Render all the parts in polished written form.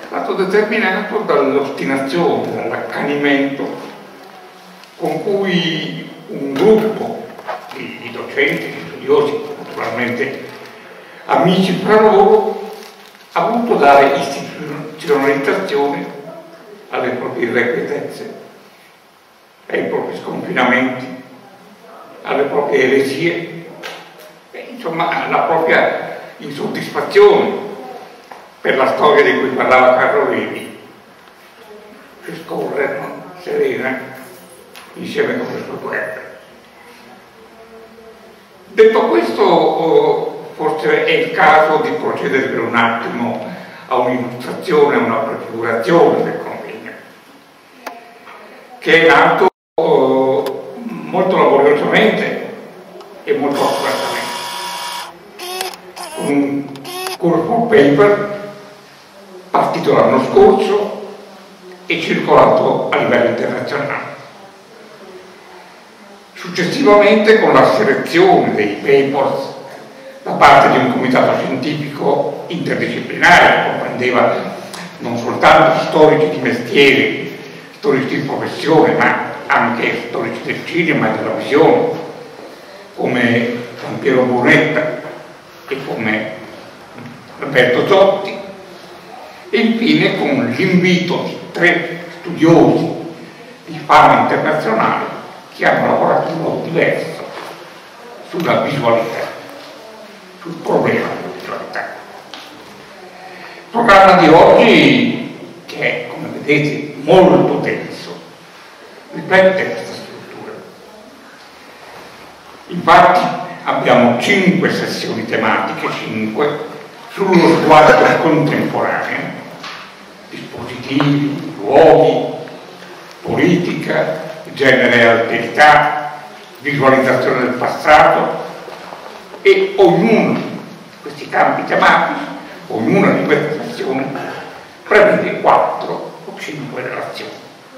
stato determinato dall'ostinazione, dall'accanimento con cui un gruppo di docenti, di studiosi, naturalmente amici fra loro, ha voluto dare istituzionalizzazione alle proprie irrequietezze, ai propri sconfinamenti, alle proprie eresie, insomma alla propria insoddisfazione per la storia di cui parlava Carlo Levi, che scorre, no? Serena, insieme con le sue guerre. Detto questo, forse è il caso di procedere per un attimo a un'illustrazione, a una prefigurazione del convegno, che è nato molto laboriosamente e molto accuratamente, con un corpo paper partito l'anno scorso e circolato a livello internazionale. Successivamente, con la selezione dei papers da parte di un comitato scientifico interdisciplinare che comprendeva non soltanto storici di mestiere, storici di professione, ma anche storici del cinema e della visione, come Giampiero Brunetta e come Alberto Zotti, e infine con l'invito di 3 studiosi di fama internazionale che hanno lavorato in modo diverso sulla visualità, sul problema della visualità. Il programma di oggi, che è, come vedete, molto denso, ripete questa struttura. Infatti abbiamo 5 sessioni tematiche, 5, sullo sguardo contemporaneo, dispositivi, luoghi, politica, genere e alterità, visualizzazione del passato, e ognuno di questi campi tematici, ognuna di queste sessioni, prevede 4 o 5 relazioni.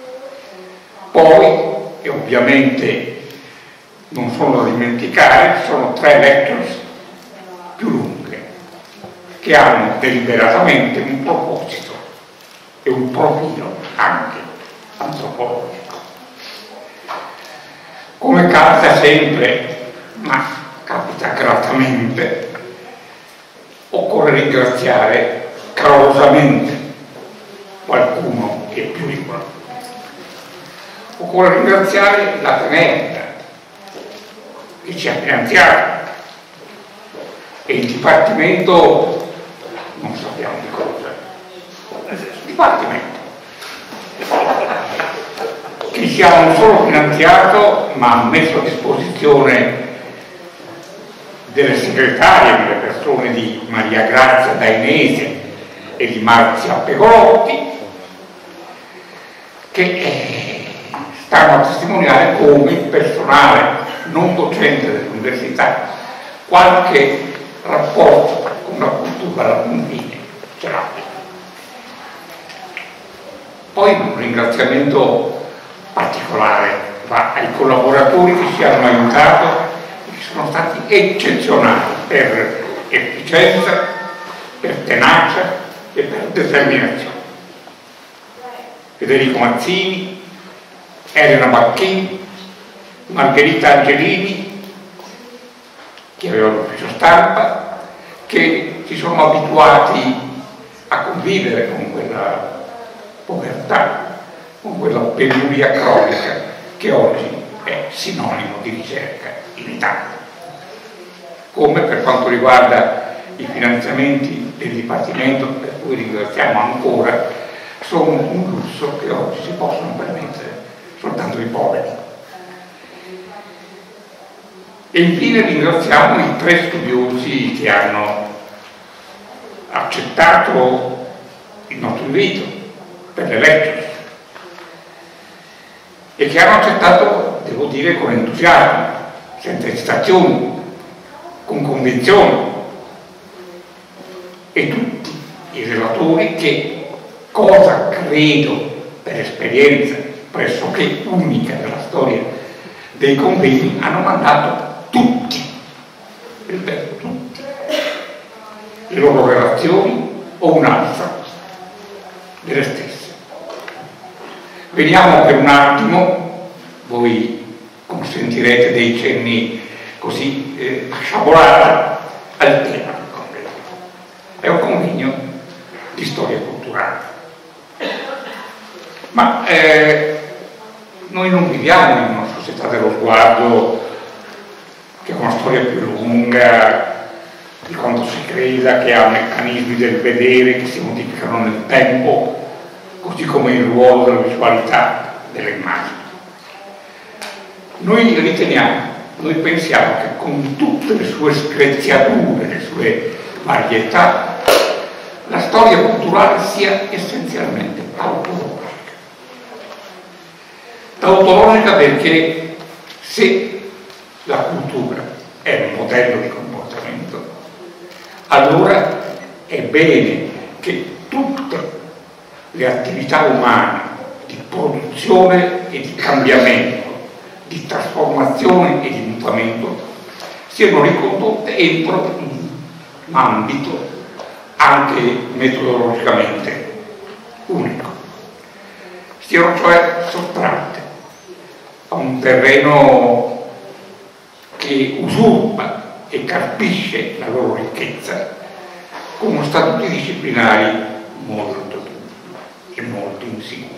Poi, e ovviamente non sono da dimenticare, sono 3 lectures più lunghe, che hanno deliberatamente un proposito e un profilo anche antropologico. Come capita sempre, ma capita gratamente, occorre ringraziare calorosamente qualcuno che più di qualcuno. Occorre ringraziare la Tenenta che ci ha finanziato e il Dipartimento, non sappiamo di cosa, Dipartimento, che ci ha non solo finanziato ma ha messo a disposizione delle segretarie, delle persone di Maria Grazia Dainese e di Marzia Pegolotti, che stanno a testimoniare come il personale non docente dell'università qualche rapporto con la cultura alla confine ce l'ha. Poi un ringraziamento particolare va ai collaboratori che ci hanno aiutato e che sono stati eccezionali per efficienza, per tenacia e per determinazione. Federico Mazzini, Elena Bacchini, Margherita Angelini, che aveva l'ufficio stampa, che si sono abituati a convivere con quella povertà, con quella penuria cronica che oggi è sinonimo di ricerca in Italia. Come per quanto riguarda i finanziamenti del Dipartimento, per cui ringraziamo ancora, sono un lusso che oggi si possono permettere soltanto i poveri. E infine ringraziamo i 3 studiosi che hanno accettato il nostro invito per le lecture e che hanno accettato, devo dire, con entusiasmo, senza esitazioni, con convinzione, e tutti i relatori che, cosa credo per esperienza pressoché unica della storia dei convegni, hanno mandato tutti, ripeto, tutti, le loro relazioni o un'altra delle stesse. Veniamo per un attimo, voi consentirete dei cenni così a sciabolata, al tema del convegno. È un convegno di storia culturale. Ma noi non viviamo in una società dello sguardo che ha una storia più lunga di quanto si creda, che ha meccanismi del vedere che si modificano nel tempo, così come il ruolo della visualità delle immagini. Noi riteniamo, noi pensiamo che con tutte le sue screziature, le sue varietà, la storia culturale sia essenzialmente tautologica. Tautologica perché se la cultura è un modello di comportamento, allora è bene che tutte le attività umane di produzione e di cambiamento, di trasformazione e di mutamento siano ricondotte entro un ambito anche metodologicamente unico, siano cioè sottratte a un terreno che usurpa e carpisce la loro ricchezza con statuti disciplinari molto duri e molto insicuri.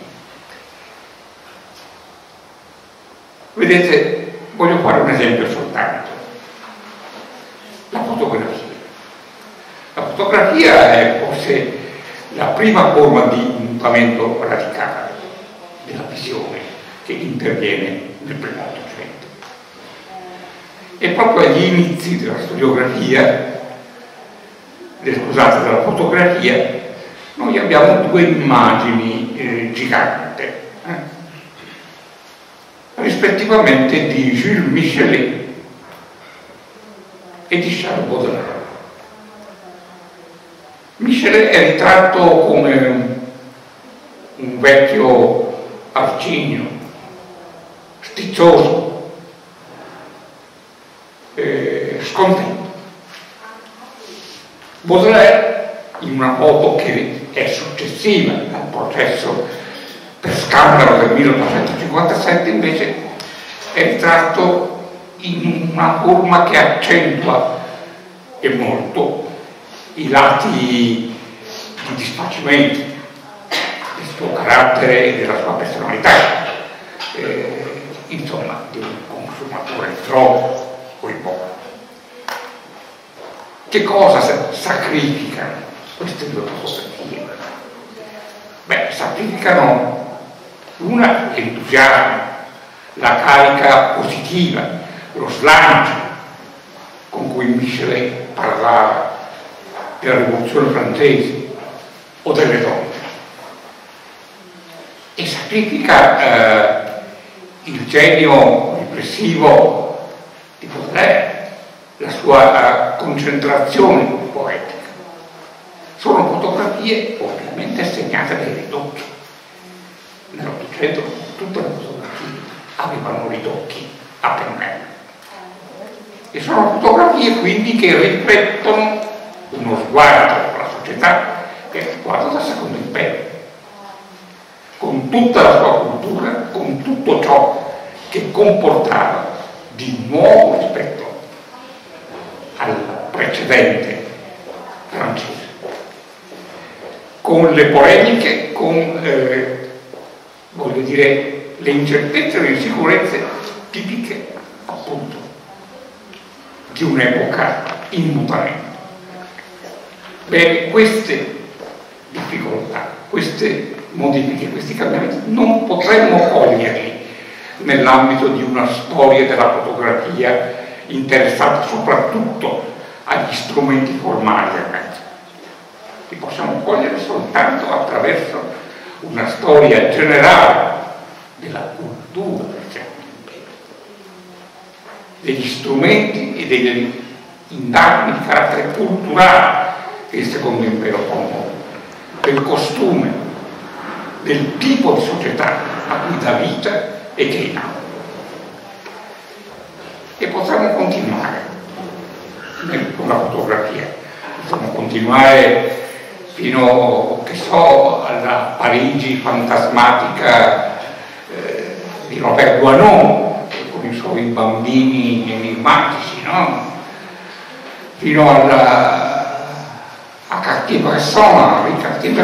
Vedete, voglio fare un esempio soltanto. La fotografia. La fotografia è forse la prima forma di mutamento radicale della visione che interviene nel primo Ottocento. E proprio agli inizi della storiografia, scusate, della fotografia, noi abbiamo due immagini giganti, rispettivamente di Jules Michelet e di Charles Baudelaire. Michelet è ritratto come un vecchio arcigno, stizzoso, scontento. Baudelaire, in una foto che è successiva al processo per scandalo del 1857, invece è ritratto in una forma che accentua e molto i lati di disfacimento del suo carattere e della sua personalità, insomma, di un consumatore troppo coinvolto. Che cosa sacrificano queste due fotografie? Beh, sacrificano l'entusiasmo, la carica positiva, lo slancio con cui Michelet parlava della rivoluzione francese o delle donne, e sacrifica il genio riflessivo di Baudelaire, la sua concentrazione poetica. Sono fotografie ovviamente segnate dai ritocchi. Nell'Ottocento tutte le fotografie avevano ritocchi a pennello, e sono fotografie quindi che riflettono uno sguardo alla società che è lo sguardo del Secondo Imperio, con tutta la sua cultura, con tutto ciò che comportava di nuovo rispetto al precedente francese, con le polemiche, con voglio dire, le incertezze e le insicurezze tipiche appunto di un'epoca in mutamento. Bene, queste difficoltà, queste modifiche, questi cambiamenti non potremmo coglierli nell'ambito di una storia della fotografia interessata soprattutto agli strumenti formali del mezzo. Li possiamo cogliere soltanto attraverso una storia generale della cultura del Secondo Imperio, degli strumenti e delle indagini di carattere culturale che il Secondo Impero promuove, del costume, del tipo di società a cui dà vita e che inaugura. E possiamo continuare con la fotografia, possiamo continuare fino o che so, alla Parigi fantasmatica di Robert Doisneau, con i suoi bambini enigmatici, no? Fino a Cartier-Bresson,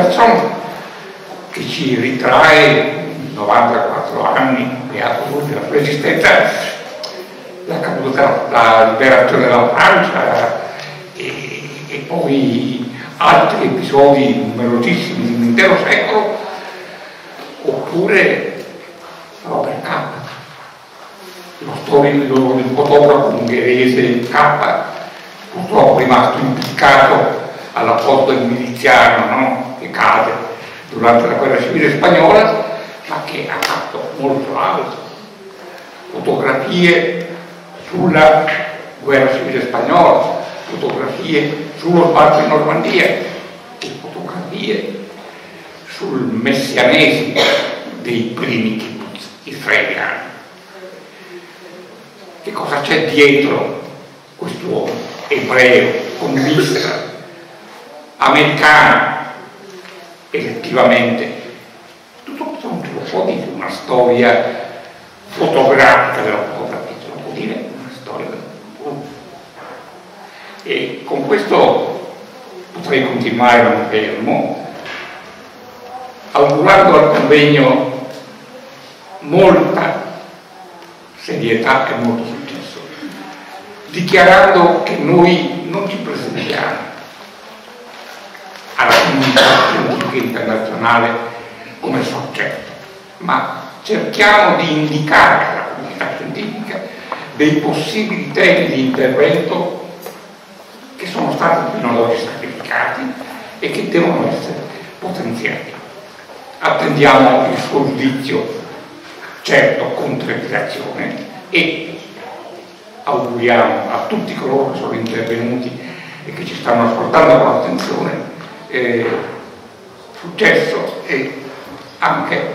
che ci ritrae 94 anni, beato lui, della sua esistenza, la caduta, la liberazione della Francia e poi altri episodi numerosissimi di un intero secolo, oppure Robert Capa, lo storico del fotografo ungherese Capa, purtroppo rimasto impiccato alla posta del miliziano, no? Che cade durante la guerra civile spagnola, ma che ha fatto molto altro. Fotografie sulla guerra civile spagnola, fotografie sullo sbarco in Normandia e fotografie sul messianesimo dei primi kibbutz israeliani. Che cosa c'è dietro quest'uomo ebreo, comunista, americano, effettivamente? Tutto questo non ce lo può dire una storia fotografica della fotografia, ce lo può dire una storia della fotografia. E con questo potrei continuare, ma mi fermo, augurando al convegno molta serietà e molto successo, dichiarando che noi non ci presentiamo alla comunità scientifica internazionale come soggetto, ma cerchiamo di indicare alla comunità scientifica dei possibili temi di intervento che sono stati fino ad oggi sacrificati e che devono essere potenziati. Attendiamo il suo giudizio, certo con trepidazione, e auguriamo a tutti coloro che sono intervenuti e che ci stanno ascoltando con attenzione successo e anche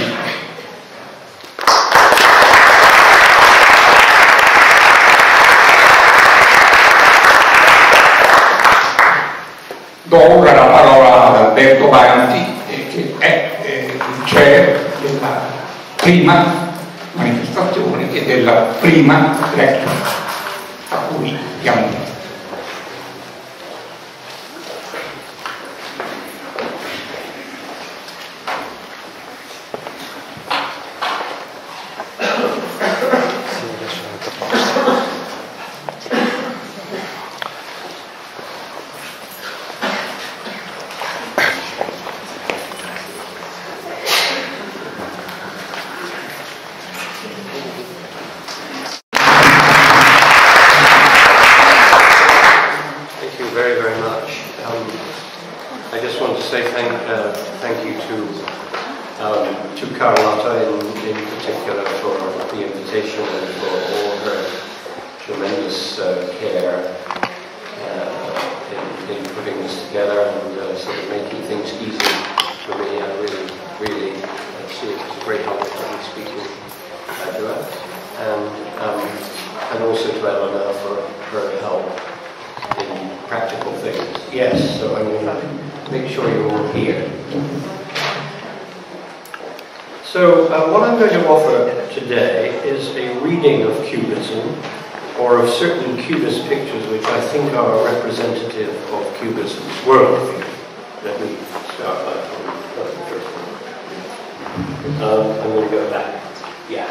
do ora la parola ad Alberto Banti, che è il chair della prima manifestazione e della prima lecture a cui diamo inizio. What I'm going to offer today is a reading of Cubism, or of certain Cubist pictures which I think are representative of Cubism's worldview. Let me start by the first one. I'm going to go back. Yeah.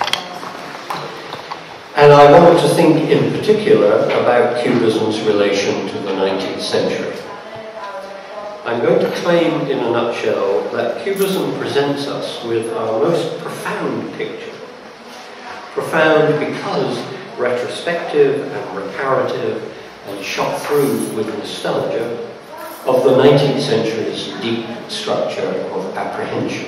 And I wanted to think in particular about Cubism's relation to the 19th century. I'm going to claim in a nutshell that Cubism presents us with our most profound picture. Profound because retrospective and reparative and shot through with nostalgia of the 19th century's deep structure of apprehension.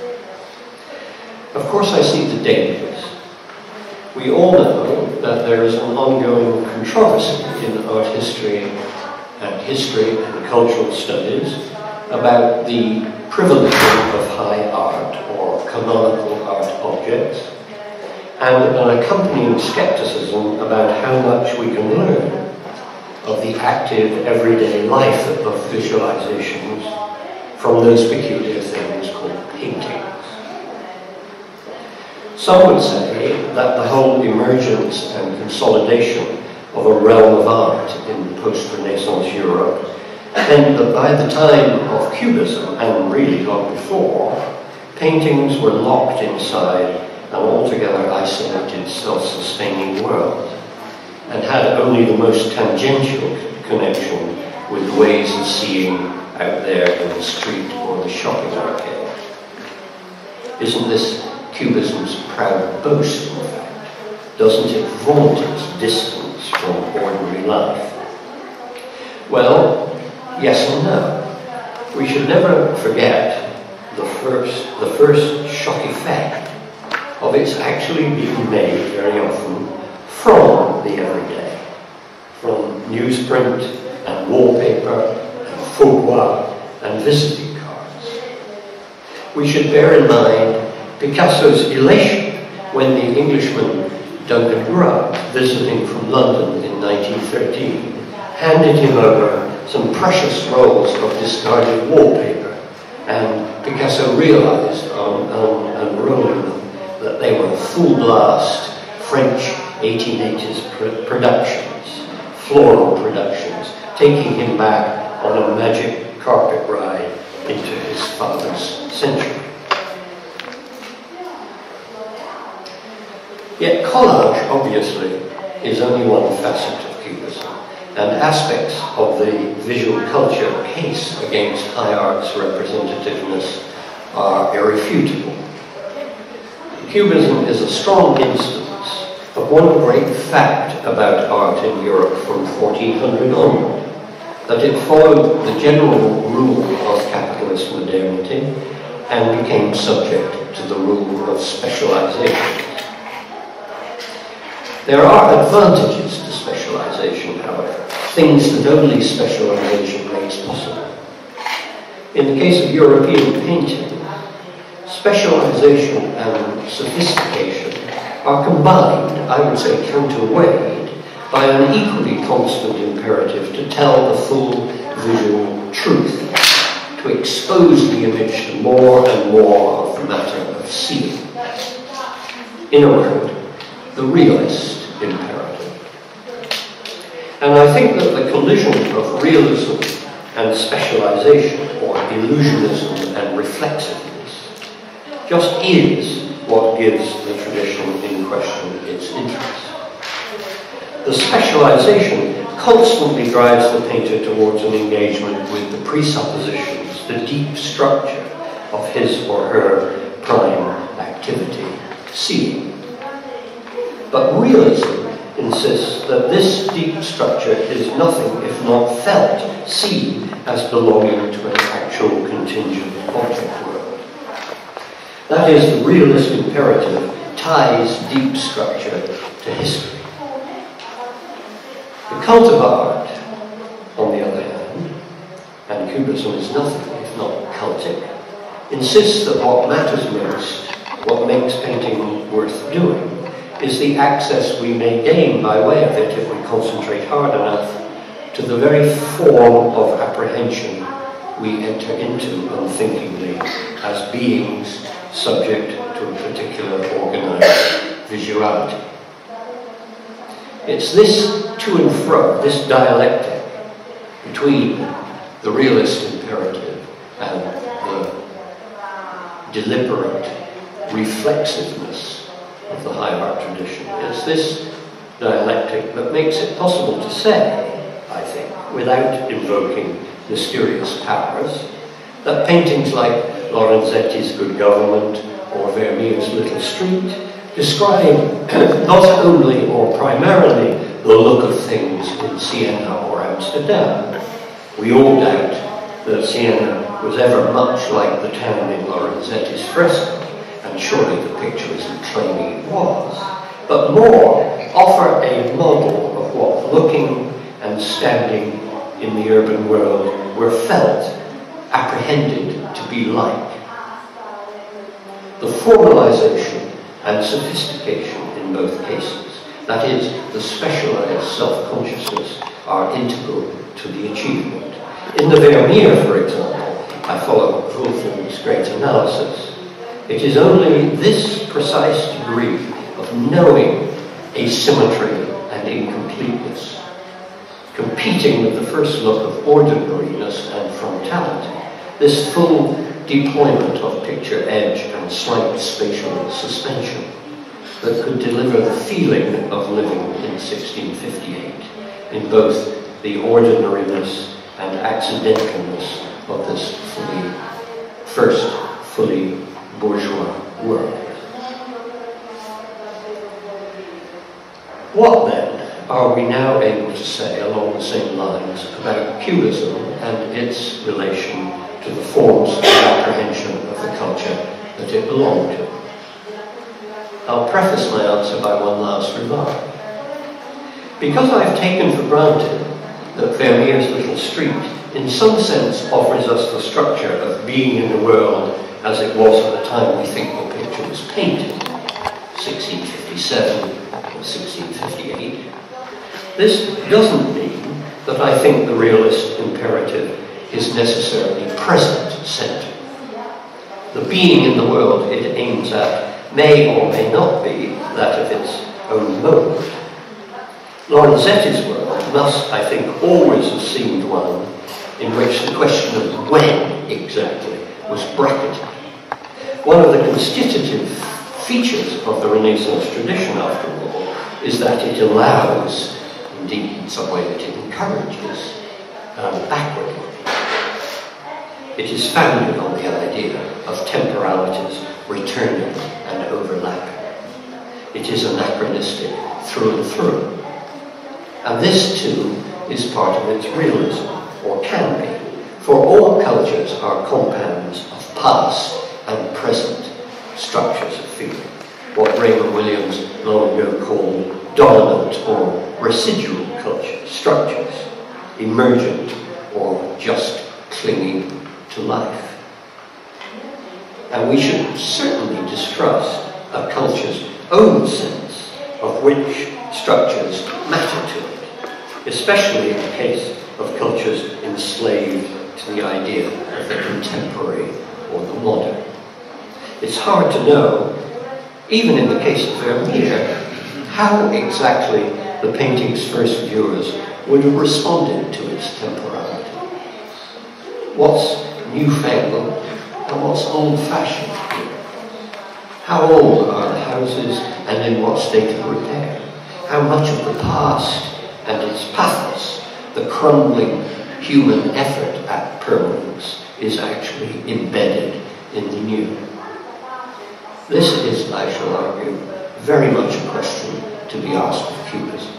Of course I see the dangers. We all know that there is an ongoing controversy in art history and cultural studies about the privileging of high art or canonical art objects, and an accompanying skepticism about how much we can learn of the active everyday life of visualizations from those peculiar things called paintings. Some would say that the whole emergence and consolidation of a realm of art in post-Renaissance Europe meant that by the time of Cubism, and really long before, paintings were locked inside an altogether isolated, self-sustaining world, and had only the most tangential connection with ways of seeing out there in the street or the shopping arcade. Isn't this Cubism's proud boast, in fact? Doesn't it vaunt its distance from ordinary life? Well, yes and no. We should never forget the first shock effect of its actually being made very often from the everyday, from newsprint and wallpaper and faux and visiting cards. We should bear in mind Picasso's elation when the Englishman Duncan Grubb, visiting from London in 1913, handed him over some precious rolls of discarded wallpaper, and Picasso realized on unrolling them that they were full-blast French 1880s productions, floral productions, taking him back on a magic carpet ride into his father's century. Yet collage, obviously, is only one facet of Cubism, and aspects of the visual culture case against high art's representativeness are irrefutable. Cubism is a strong instance of one great fact about art in Europe from 1400 onward, that it followed the general rule of capitalist modernity and became subject to the rule of specialization. There are advantages to specialization, however, things that only specialization makes possible. In the case of European painting, specialization and sophistication are combined, I would say counterweighed, by an equally constant imperative to tell the full visual truth, to expose the image to more and more of the matter of seeing. In a word, the realist imperative. And I think that the collision of realism and specialization, or illusionism and reflexiveness, just is what gives the tradition in question its interest. The specialization constantly drives the painter towards an engagement with the presuppositions, the deep structure of his or her prime activity, seeing. But realism insists that this deep structure is nothing if not felt, seen as belonging to an actual contingent object world. That is, the realist imperative ties deep structure to history. The cult of art, on the other hand, and Cubism is nothing if not cultic, insists that what matters most, what makes painting worth doing, is the access we may gain by way of it if we concentrate hard enough to the very form of apprehension we enter into unthinkingly as beings subject to a particular organized visuality. It's this to and fro, this dialectic between the realist imperative and the deliberate reflexiveness of the high art tradition. It's this dialectic that makes it possible to say, I think, without invoking mysterious powers, that paintings like Lorenzetti's Good Government or Vermeer's Little Street describe not only or primarily the look of things in Siena or Amsterdam. We all doubt that Siena was ever much like the town in Lorenzetti's fresco, and surely the picture isn't claiming it was, but more offer a model of what looking and standing in the urban world were felt, apprehended to be like. The formalization and sophistication in both cases, that is, the specialized self-consciousness, are integral to the achievement. In the Vermeer, for example, I follow Wulf's great analysis. It is only this precise degree of knowing asymmetry and incompleteness, competing with the first look of ordinariness and frontality, this full deployment of picture edge and slight spatial suspension, that could deliver the feeling of living in 1658 in both the ordinariness and accidentalness of this first fully bourgeois world. What then are we now able to say along the same lines about Cubism and its relation to the forms of apprehension of the culture that it belonged to? I'll preface my answer by one last remark. Because I've taken for granted that Vermeer's little street in some sense offers us the structure of being in the world as it was at the time we think the picture was painted, 1657 or 1658, this doesn't mean that I think the realist imperative is necessarily present-centered. The being in the world it aims at may or may not be that of its own moment. Lorenzetti's world must, I think, always have seemed one in which the question of when exactly was bracketed. One of the constitutive features of the Renaissance tradition, after all, is that it allows, indeed in some way that it encourages, backward. It is founded on the idea of temporalities returning and overlapping. It is anachronistic through and through. And this too is part of its realism, or can be, for all cultures are compounds of past and present structures of feeling, what Raymond Williams long ago called dominant or residual culture structures, emergent or just clinging to life. And we should certainly distrust a culture's own sense of which structures matter to it, especially in the case of cultures enslaved to the idea of the contemporary or the modern. It's hard to know, even in the case of Vermeer, how exactly the painting's first viewers would have responded to its temporality. What's newfangled and what's old-fashioned here? How old are the houses and in what state of repair? How much of the past and its pathos, the crumbling human effort at permanence, is actually embedded in the new? This is, I shall argue, very much a question to be asked of Cubism.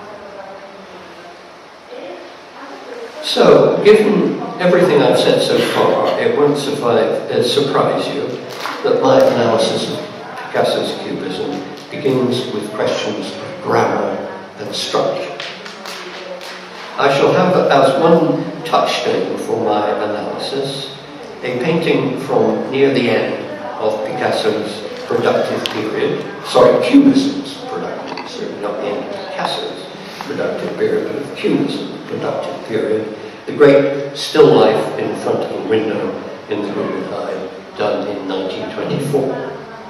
So, given everything I've said so far, it won't surprise you that my analysis of Picasso's Cubism begins with questions of grammar and structure. I shall have as one touchstone for my analysis a painting from near the end of Picasso's productive period, Cubism's productive, certainly not the end of Picasso's productive period, but of Cubism's productive period, the great still life in front of the window in the Guggenheim, done in 1924.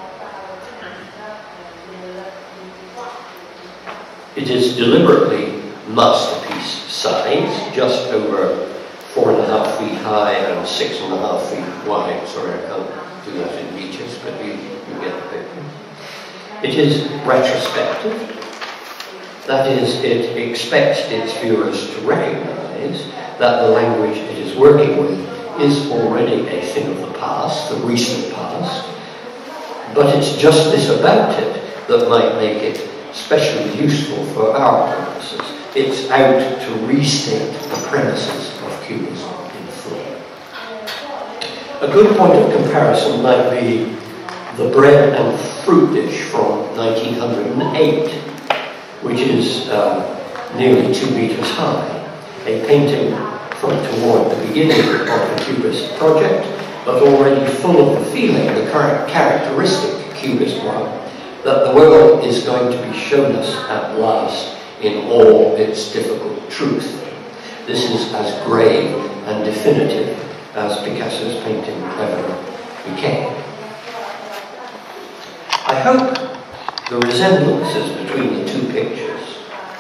It is deliberately masterpiece size, just over 4.5 feet high and 6.5 feet wide. Sorry, I can't do that in meters, but you get the picture. It is retrospective. That is, it expects its viewers to recognize that the language it is working with is already a thing of the past, the recent past, but it's just this about it that might make it especially useful for our purposes. It's out to restate the premises of Cubism in full. A good point of comparison might be the bread and fruit dish from 1908, which is nearly 2 meters high, a painting from toward the beginning of the Cubist project, but already full of the feeling, the characteristic Cubist one, that the world is going to be shown us at last in all its difficult truth. This is as grave and definitive as Picasso's painting ever became. I hope the resemblances between the two pictures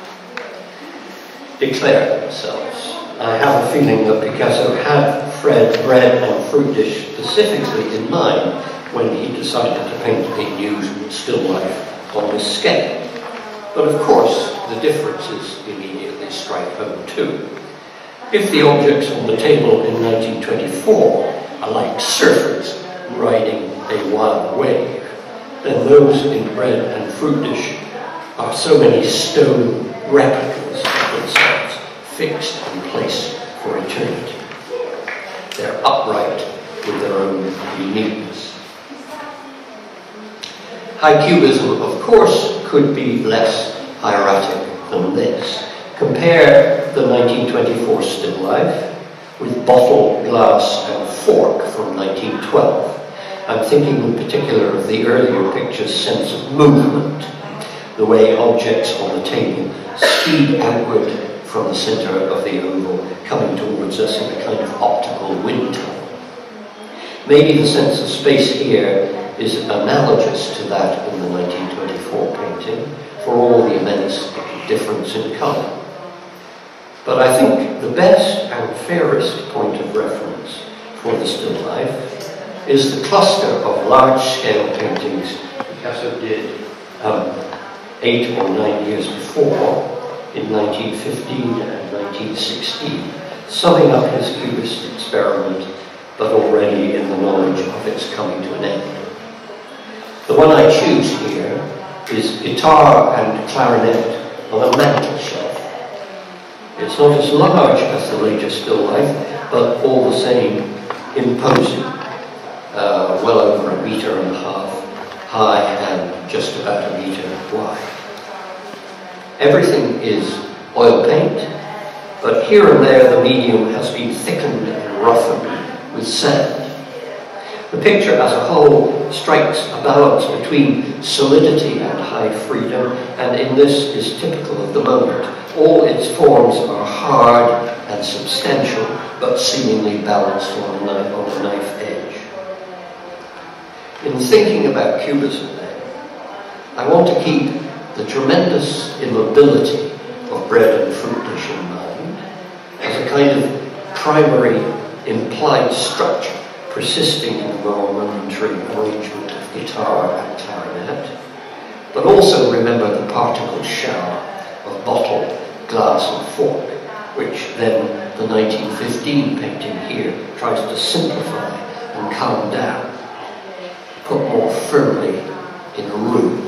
declare themselves. I have a feeling that Picasso had bread and fruit dish specifically in mind when he decided to paint a new still life on this scale. But of course, the differences immediately strike home too. If the objects on the table in 1924 are like surfers riding a wild wave, then those in bread and fruit dish are so many stone replicas of themselves, fixed in place for eternity. They're upright with their own uniqueness. High Cubism, of course, could be less hieratic than this. Compare the 1924 still life with Bottle, Glass and Fork from 1912. I'm thinking in particular of the earlier picture's sense of movement, the way objects on the table speed outward from the centre of the oval, coming towards us in a kind of optical wind tunnel. Maybe the sense of space here is analogous to that in the 1924 painting, for all the immense difference in colour. But I think the best and fairest point of reference for the still life is the cluster of large-scale paintings Picasso did 8 or 9 years before, in 1915 and 1916, summing up his Cubist experiment, but already in the knowledge of its coming to an end. The one I choose here is guitar and clarinet on a mantel shelf. It's not as large as the later still life, but all the same imposing, well over 1.5 meters high and just about 1 meter wide. Everything is oil paint, but here and there the medium has been thickened and roughened with sand. The picture as a whole strikes a balance between solidity and high freedom, and in this is typical of the moment. All its forms are hard and substantial, but seemingly balanced on a knife edge. In thinking about Cubism then, I want to keep the tremendous immobility of bread and fruit dish in mind as a kind of primary implied structure persisting in the more momentary arrangement of guitar and clarinet, but also remember the particle shower of bottle, glass and fork, which then the 1915 painting here tries to simplify and calm down, put more firmly in a room.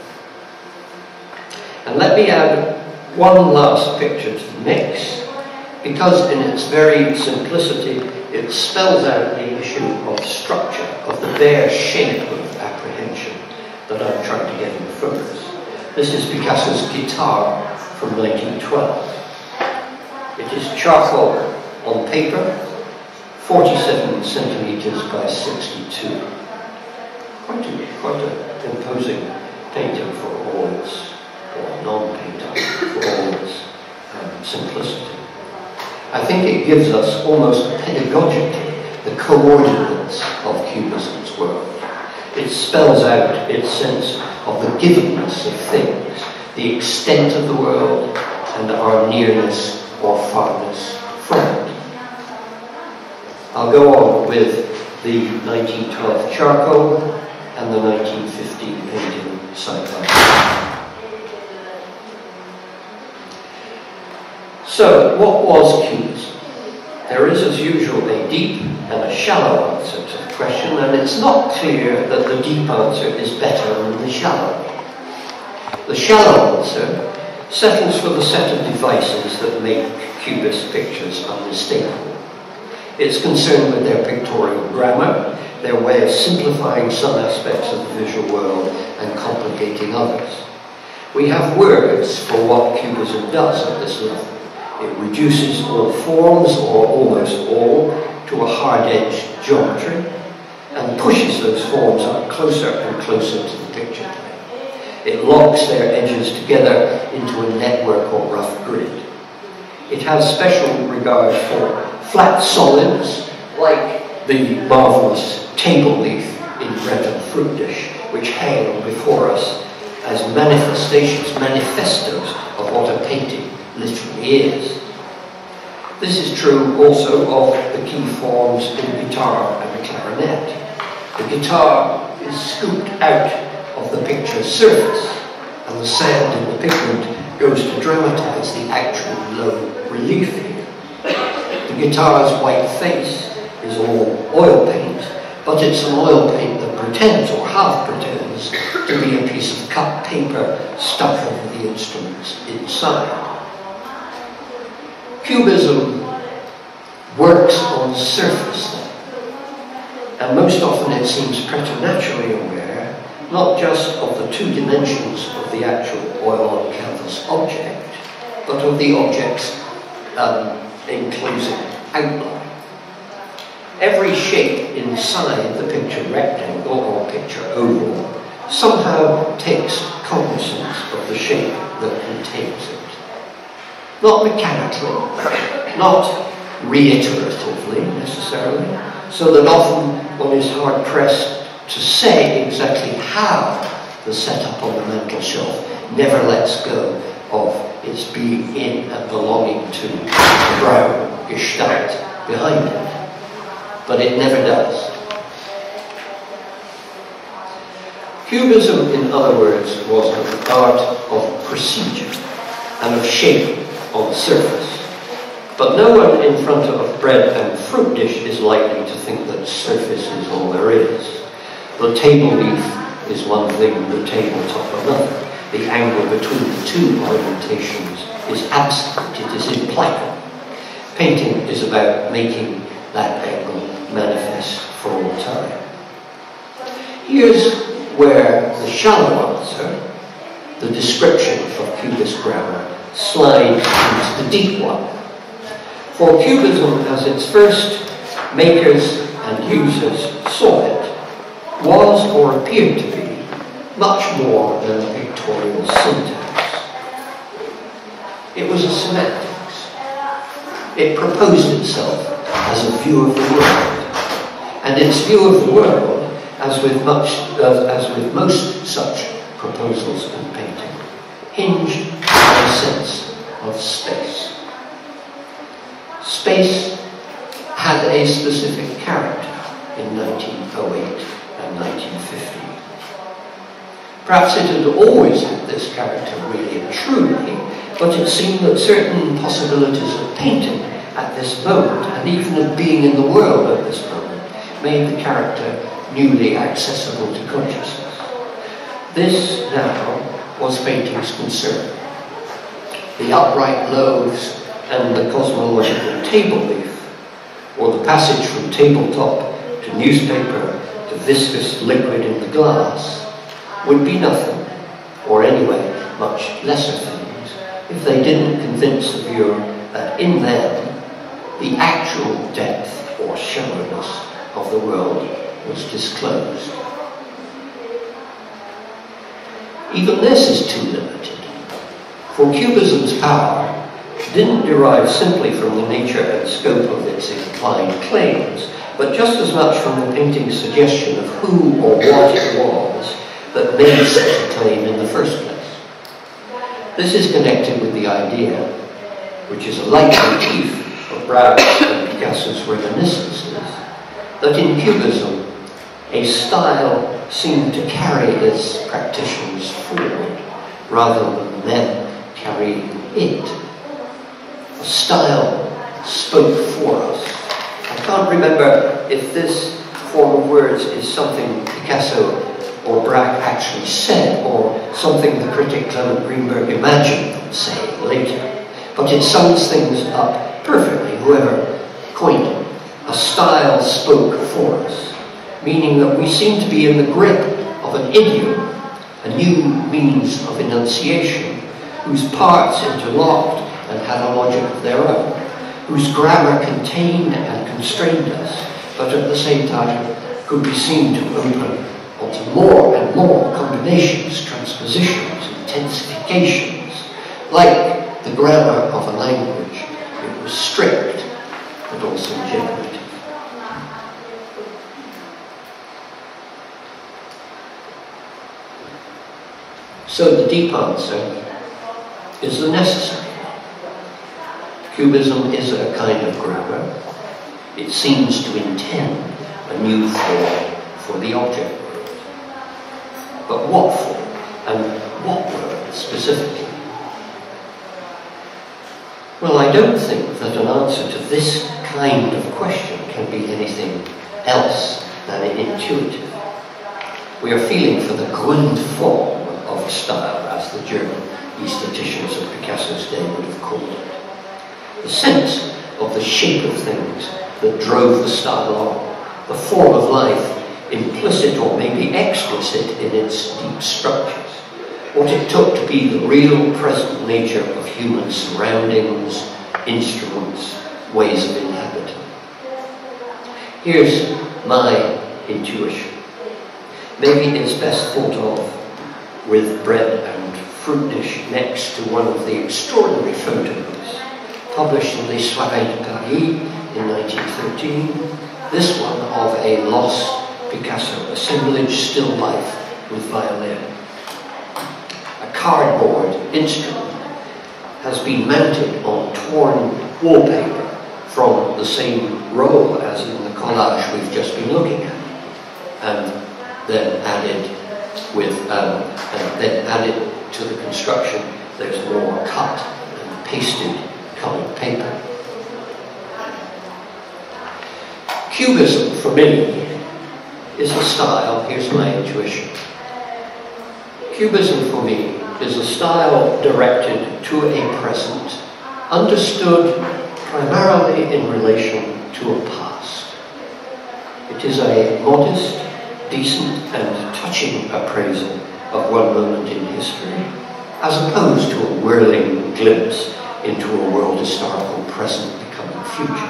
And let me add one last picture to the mix, because in its very simplicity it spells out the issue of structure, of the bare shape of apprehension that I'm trying to get in focus. This is Picasso's guitar from 1912. It is charcoal on paper, 47 centimeters by 62. Quite an imposing painting for all its, or non-painting for all its simplicity. I think it gives us almost pedagogically the coordinates of Cubism's world. It spells out its sense of the givenness of things, the extent of the world, and our nearness or farness from it. I'll go on with the 1912 charcoal and the 1915 painting side by side. So, what was Cubism? There is, as usual, a deep and a shallow answer to the question, and it's not clear that the deep answer is better than the shallow. The shallow answer settles for the set of devices that make Cubist pictures unmistakable. It's concerned with their pictorial grammar, their way of simplifying some aspects of the visual world and complicating others. We have words for what Cubism does at this level. It reduces all forms, or almost all, to a hard-edged geometry, and pushes those forms up closer and closer to the picture plane. It locks their edges together into a network or rough grid. It has special regard for flat solids, like the marvellous table leaf in Bread and Fruit Dish, which hang before us as manifestations, manifestos of what a painting literally is. This is true also of the key forms in guitar and the clarinet. The guitar is scooped out of the picture's surface, and the sand in the pigment goes to dramatise the actual low relief here. The guitar's white face is all oil paint, but it's an oil paint that pretends, or half pretends, to be a piece of cut paper stuck over the instruments inside. Cubism works on the surface then, and most often it seems preternaturally aware not just of the two dimensions of the actual oil on canvas object, but of the object's enclosing outline. Every shape inside the picture rectangle or picture oval somehow takes cognizance of the shape that contains it. Not mechanically, not reiteratively necessarily, so that often one is hard-pressed to say exactly how the setup on the mantel shelf never lets go of its being in and belonging to the brown gestalt behind it. But it never does. Cubism, in other words, was an art of procedure and of shape on the surface. But no one in front of Bread and Fruit Dish is likely to think that surface is all there is. The table leaf is one thing, the tabletop another. The angle between the two orientations is absent, it is implacable. Painting is about making that angle manifest for all time. Here's where the shallow answer, the description of Cubist grammar, slides into the deep one. For Cubism, as its first makers and users saw it, was or appeared to be much more than a pictorial syntax. It was a semantics. It proposed itself as a view of the world, and its view of the world, as with most such proposals in painting, hinged on a sense of space. Space had a specific character in 1908 and 1950. Perhaps it had always had this character really and truly, but it seemed that certain possibilities of painting at this moment, and even of being in the world at this moment, made the character newly accessible to consciousness. This now was painting's concern. The upright loaves and the cosmological table leaf, or the passage from tabletop to newspaper to viscous liquid in the glass, would be nothing, or anyway, much lesser things, if they didn't convince the viewer that in them, the actual depth or shallowness of the world was disclosed. Even this is too limited, for Cubism's power didn't derive simply from the nature and scope of its implied claims, but just as much from the painting's suggestion of who or what it was that made such a claim in the first place. This is connected with the idea, which is a leitmotif of Braque and Picasso's reminiscences, that in Cubism, a style seemed to carry its practitioners forward, rather than them carrying it. A style spoke for us. I can't remember if this form of words is something Picasso or Braque actually said, or something the critic Clement Greenberg imagined them saying later. But it sums things up perfectly, whoever coined it. A style spoke for us, meaning that we seem to be in the grip of an idiom, a new means of enunciation, whose parts interlocked and had a logic of their own, whose grammar contained and constrained us, but at the same time could be seen to open onto more and more combinations, transpositions, intensifications. Like the grammar of a language, it was strict, but also generative. So the deep answer is the necessary one. Cubism is a kind of grammar. It seems to intend a new form for the object world. But what form and what word specifically? Well, I don't think that an answer to this kind of question can be anything else than intuitive. We are feeling for the Grundform of a style, as the German aestheticians of Picasso's day would have called it. The sense of the shape of things that drove the style on, the form of life, implicit or maybe explicit in its deep structures, what it took to be the real present nature of human surroundings, instruments, ways of inhabiting. Here's my intuition. Maybe it's best thought of with bread and fruit dish next to one of the extraordinary photos published in Les Soirées de Paris in 1913, this one of a lost Picasso assemblage still life with violin. A cardboard instrument has been mounted on torn wallpaper from the same roll as in the collage we've just been looking at, and then added to the construction. There's more cut and pasted coloured paper. Cubism, for me, is a style. Here's my intuition. Cubism, for me, is a style directed to a present, understood primarily in relation to a past. It is a modest, decent and touching appraisal of one moment in history, as opposed to a whirling glimpse into a world historical present becoming future.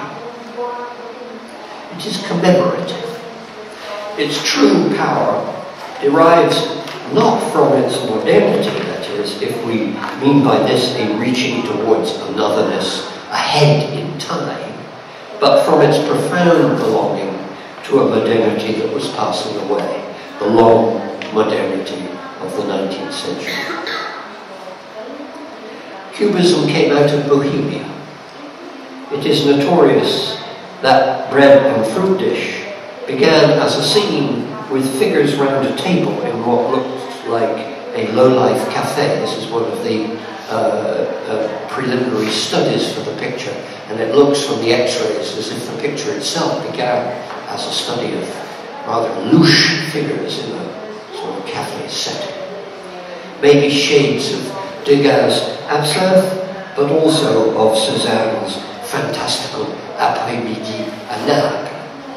It is commemorative. Its true power derives not from its modernity, that is, if we mean by this a reaching towards anotherness ahead in time, but from its profound belonging to a modernity that was passing away, the long modernity of the 19th century. Cubism came out of Bohemia. It is notorious that bread and fruit dish began as a scene with figures round a table in what looked like a low-life cafe. This is one of the preliminary studies for the picture, and it looks from the x-rays as if the picture itself began as a study of rather louche figures in a sort of cafe setting. Maybe shades of Degas' Absinthe, but also of Cézanne's fantastical Après-midi à Naples.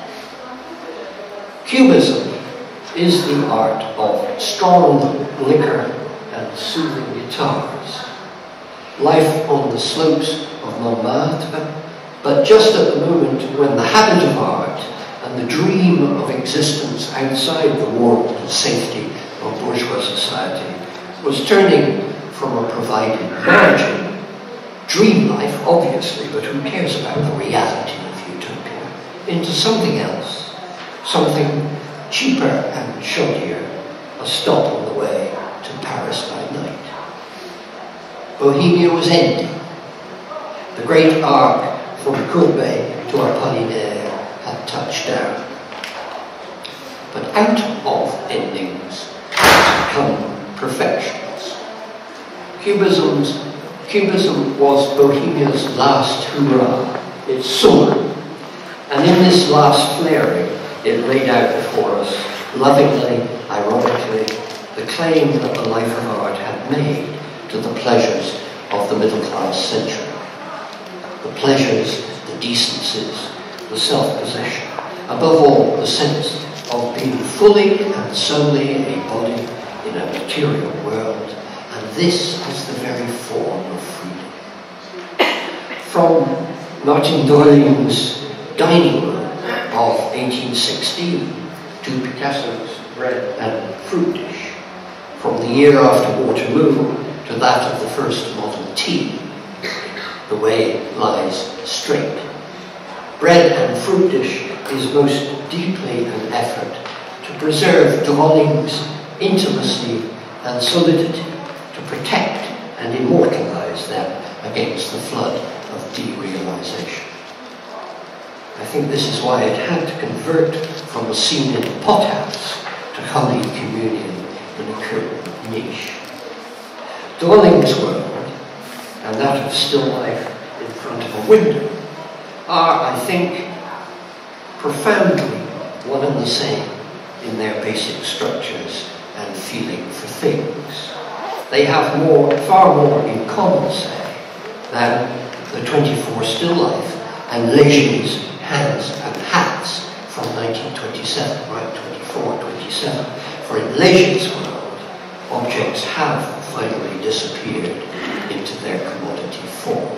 Cubism is the art of strong liquor and soothing guitars. Life on the slopes of Montmartre, but just at the moment when the habit of art and the dream of existence outside the warmth and safety of bourgeois society was turning from a provided margin, dream life obviously, but who cares about the reality of utopia, into something else, something cheaper and shoddier, a stop on the way to Paris by night. Bohemia was ending. The great arc from Courbet to Apollinaire had touched down. But out of endings has come perfections. Cubism was Bohemia's last hurrah. It soared. And in this last flaring, it laid out before us, lovingly, ironically, the claim that the life of art had made to the pleasures of the middle-class century. The pleasures, the decencies, the self-possession, above all, the sense of being fully and solely a body in a material world, and this is the very form of freedom. From Martin Dorling's dining room of 1816 to Picasso's bread and fruit dish, from the year after Waterloo to that of the first Model T, the way lies straight. Bread and fruit dish is most deeply an effort to preserve Dorling's intimacy and solidity protect and immortalize them against the flood of derealization. I think this is why it had to convert from a scene in a pothouse to Holy Communion in a curtained niche. Dawning's world and that of still life in front of a window are, I think, profoundly one and the same in their basic structures and feeling for things. They have far more in common, say, than the 24 still life and Léger's Hands and Hats from 1927, right, 24, 27. For in Léger's world, objects have finally disappeared into their commodity form.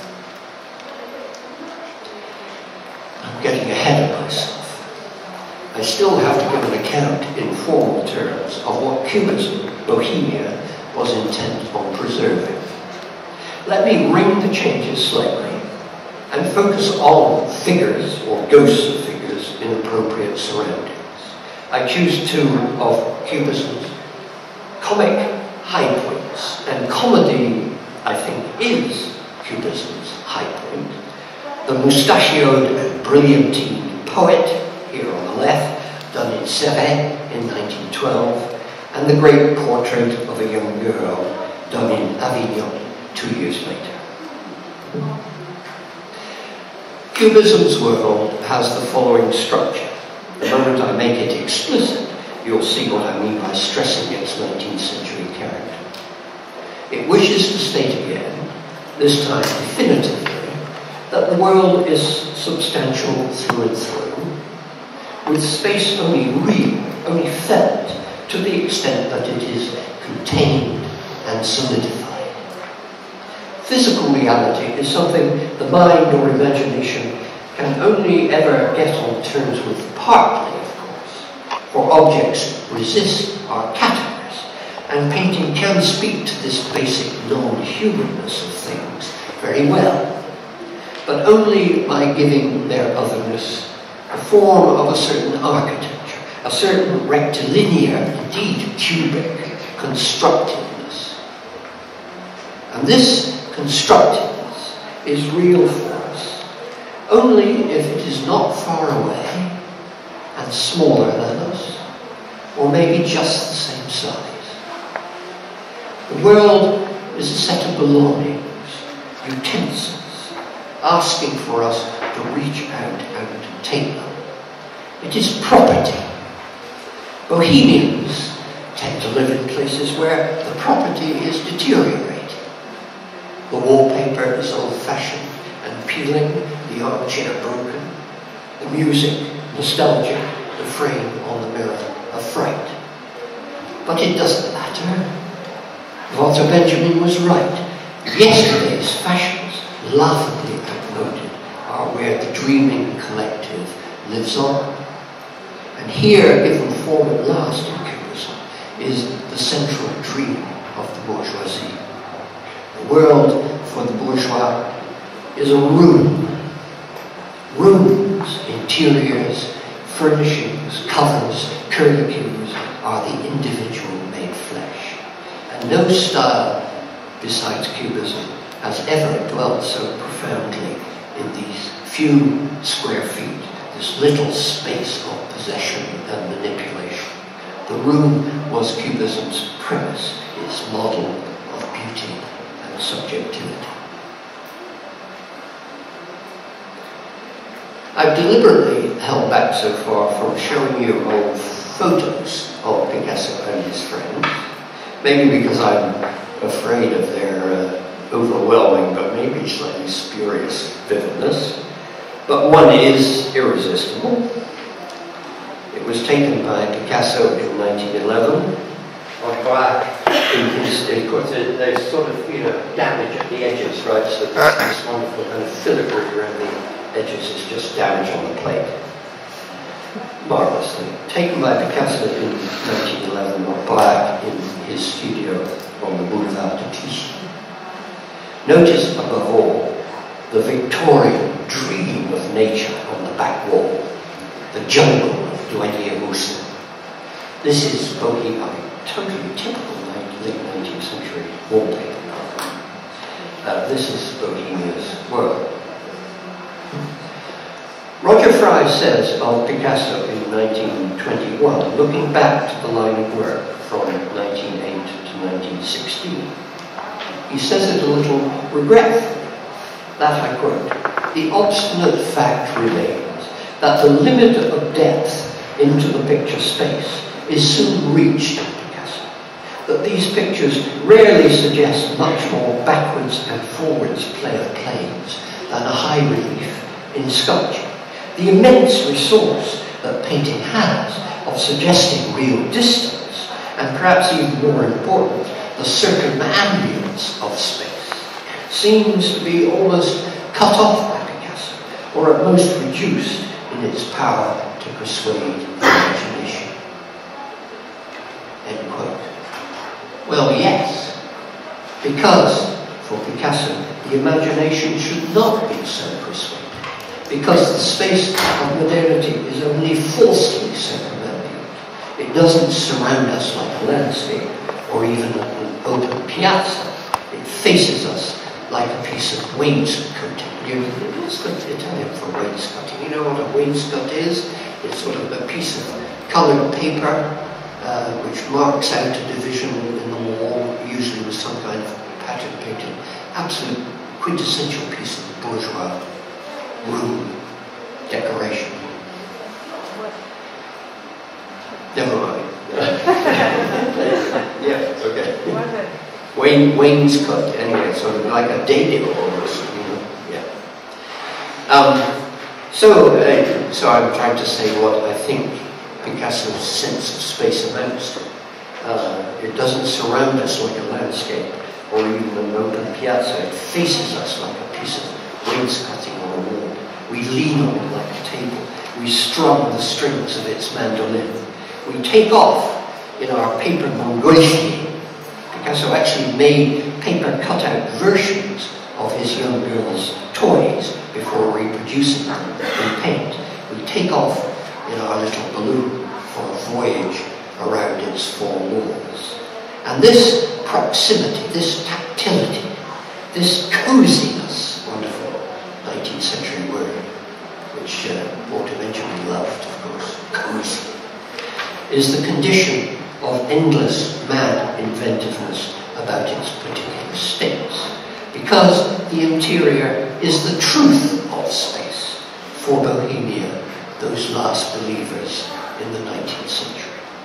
I'm getting ahead of myself. I still have to give an account in formal terms of what Cubism, Bohemia, was intent on preserving. Let me ring the changes slightly and focus on figures or ghosts of figures in appropriate surroundings. I choose two of Cubism's comic high points, and comedy, I think, is Cubism's high point. The mustachioed and brilliantine poet, here on the left, done in Sèvres in 1912, and the great portrait of a young girl done in Avignon 2 years later. Cubism's world has the following structure. The moment I make it explicit, you'll see what I mean by stressing its 19th century character. It wishes to state again, this time definitively, that the world is substantial through and through, with space only real, only felt, to the extent that it is contained and solidified. Physical reality is something the mind or imagination can only ever get on terms with partly, of course, for objects resist our categories, and painting can speak to this basic non-humanness of things very well, but only by giving their otherness the form of a certain architecture, a certain rectilinear, indeed cubic, constructiveness. And this constructiveness is real for us only if it is not far away and smaller than us, or maybe just the same size. The world is a set of belongings, utensils, asking for us to reach out and take them. It is property. Bohemians tend to live in places where the property is deteriorating. The wallpaper is old-fashioned and peeling, the armchair broken, the music nostalgic, the frame on the mirror a fright. But it doesn't matter. Walter Benjamin was right. Yesterday's fashions, laughably outmoded, are where the dreaming collective lives on. And here, given form at last in Cubism, is the central dream of the bourgeoisie. The world for the bourgeois is a room. Rooms, interiors, furnishings, covers, curlicues are the individual made flesh. And no style besides Cubism has ever dwelt so profoundly in these few square feet, this little space of possession and manipulation. The room was Cubism's premise, its model of beauty and subjectivity. I've deliberately held back so far from showing you old photos of Picasso and his friends, maybe because I'm afraid of their overwhelming but maybe slightly spurious vividness. But one is irresistible. It was taken by Picasso in 1911. On black, of course, there's sort of, damage at the edges, right? So this wonderful kind of filigree around the edges is just damage on the plate. Marvelously. Taken by Picasso in 1911 on black in his studio on the Boulevard de Clichy. Notice above all the Victorian dream of nature on the back wall, the jungle of Douanier Rousseau. This is totally typical late 19th century wallpaper. This is Bohemia's world. Roger Fry says of Picasso in 1921, looking back to the line of work from 1908 to 1916, he says it a little regretfully, that I quote, "The obstinate fact remains that the limit of depth into the picture space is soon reached in Picasso, that these pictures rarely suggest much more backwards and forwards play of planes than a high relief in sculpture. The immense resource that painting has of suggesting real distance, and perhaps even more important, the circumambience of space, seems to be almost cut off by Picasso, or at most reduced in its power to persuade the imagination." End quote. Well, yes, because for Picasso, the imagination should not be so persuaded, because the space of modernity is only falsely circumambient. It doesn't surround us like a landscape, or even an open piazza. It faces us like a piece of wainscoting. It's the Italian for wainscoting. You know what a wainscot is? It's sort of a piece of coloured paper which marks out a division in the wall, usually with some kind of pattern painted. Absolute quintessential piece of bourgeois room decoration. Never mind. Yeah, okay. Wainscot, anyway, sort of like a dado almost, you know. Yeah. So I'm trying to say what I think Picasso's sense of space amounts to. It doesn't surround us like a landscape or even an open piazza. It faces us like a piece of wainscoting on a wall. We lean on it like a table. We strum the strings of its mandolin. We take off in our paper montgolfier. Picasso actually made paper cutout versions of his young girls' toys before reproducing them in paint. We take off in our little balloon for a voyage around its four walls. And this proximity, this tactility, this coziness, wonderful 19th century word, which Walter Benjamin loved, of course, cozy, is the condition of endless mad inventiveness about its particular states, because the interior is the truth of space for Bohemia, those last believers in the 19th century.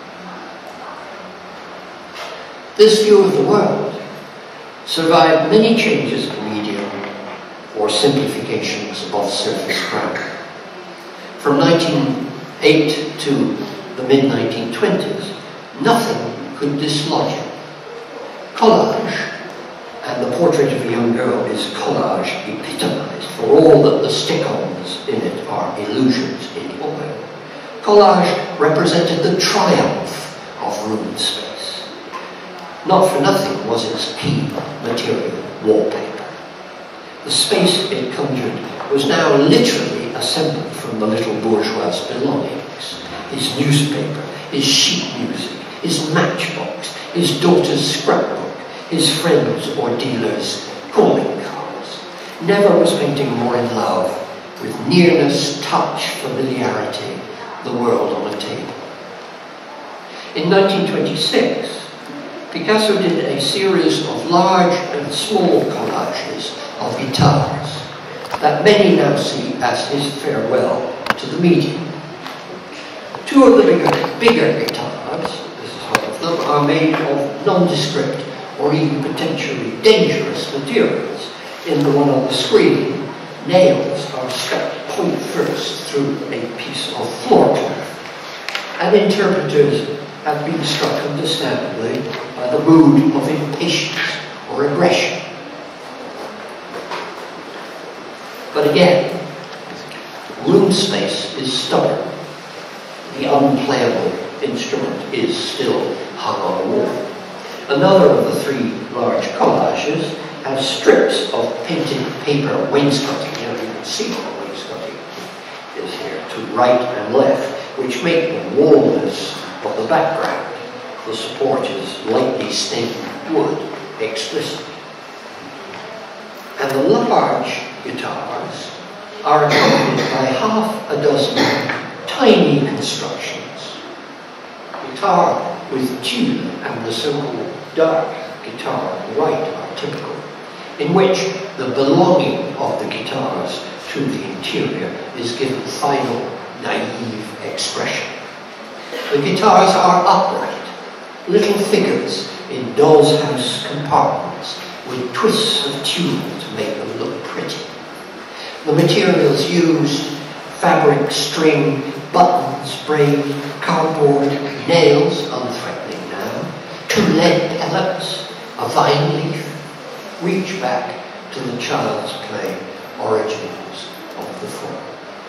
This view of the world survived many changes of medium or simplifications of surface ground. From 1908 to the mid-1920s, nothing could dislodge it. Collage, and the portrait of a young girl is collage epitomized, for all that the stick-ons in it are illusions in oil. Collage represented the triumph of room space. Not for nothing was its key material wallpaper. The space it conjured was now literally assembled from the little bourgeois' belongings. His newspaper, his sheet music, his matchbox, his daughter's scrapbook, his friends' or dealers' calling cards. Never was painting more in love with nearness, touch, familiarity, the world on a table. In 1926, Picasso did a series of large and small collages of guitars that many now see as his farewell to the medium. Two of the bigger guitars, this is one of them, are made of nondescript or even potentially dangerous materials. In the one on the screen, nails are stuck point first through a piece of floor cloth, and interpreters have been struck understandably by the mood of impatience or aggression. But again, room space is stubborn. The unplayable instrument is still hung on a wall. Another of the three large collages has strips of painted paper wainscoting. You can see what wainscoting is here, to right and left, which make the wallness of the background The support is lightly stained wood, explicit. And the large guitars are accompanied by half a dozen tiny constructions. Guitar with tune and the so-called dark guitar on the right are typical, in which the belonging of the guitars to the interior is given final, naive expression. The guitars are upright, little figures in doll's house compartments with twists of tune to make them look pretty. The materials used: fabric, string, buttons, braid, cardboard, nails, unthreatening now, 2 lead pellets, a vine leaf, reach back to the child's play origins of the form.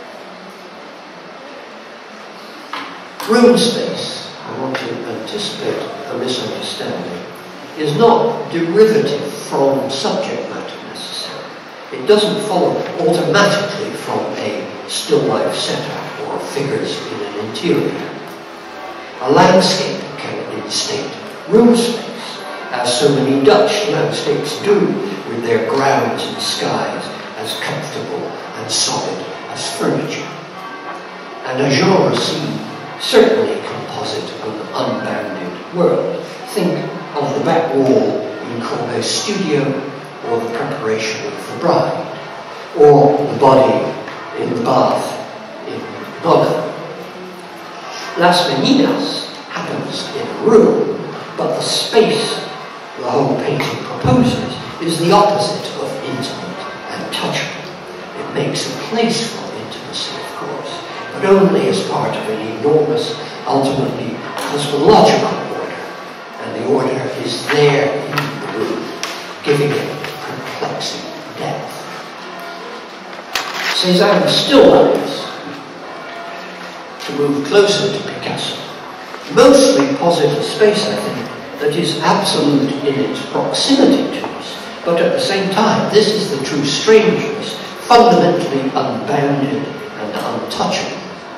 Room space, I want to anticipate a misunderstanding, is not derivative from subject matter necessarily. It doesn't follow automatically from a still life setup or figures in an interior. A landscape can instate room space, as so many Dutch landscapes do, with their grounds and skies as comfortable and solid as furniture. And a genre scene, certainly composite an unbounded world. Think of the back wall in Courbet's studio, or the preparation of the bride, or the body in the bath in Boga. Las Meninas happens in a room, but the space the whole painting proposes is the opposite of intimate and touchable. It makes a place for intimacy, of course, but only as part of an enormous, ultimately cosmological order, and the order is there in the room, giving it perplexing depth. Cézanne still likes to move closer to Picasso, mostly posit a space, I think, that is absolute in its proximity to us, but at the same time, this is the true strangeness, fundamentally unbounded and untouchable.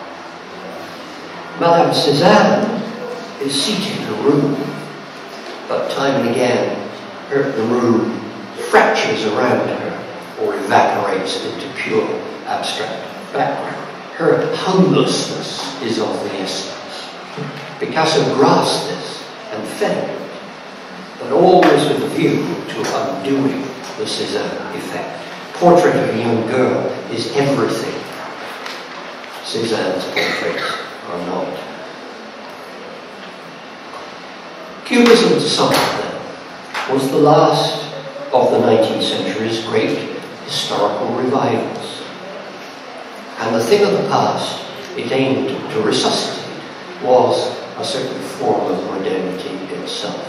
Madame Cézanne is seated in a room, but time and again, the room fractures around her or evaporates into pure abstract background. Her homelessness is of the essence. Picasso grasped this and fed it, but always with a view to undoing the Cézanne effect. Portrait of a young girl is everything Cézanne's portraits are not. Cubism, to sum up then, was the last of the 19th century's great historical revivals. And the thing of the past it aimed to resuscitate was a certain form of modernity itself.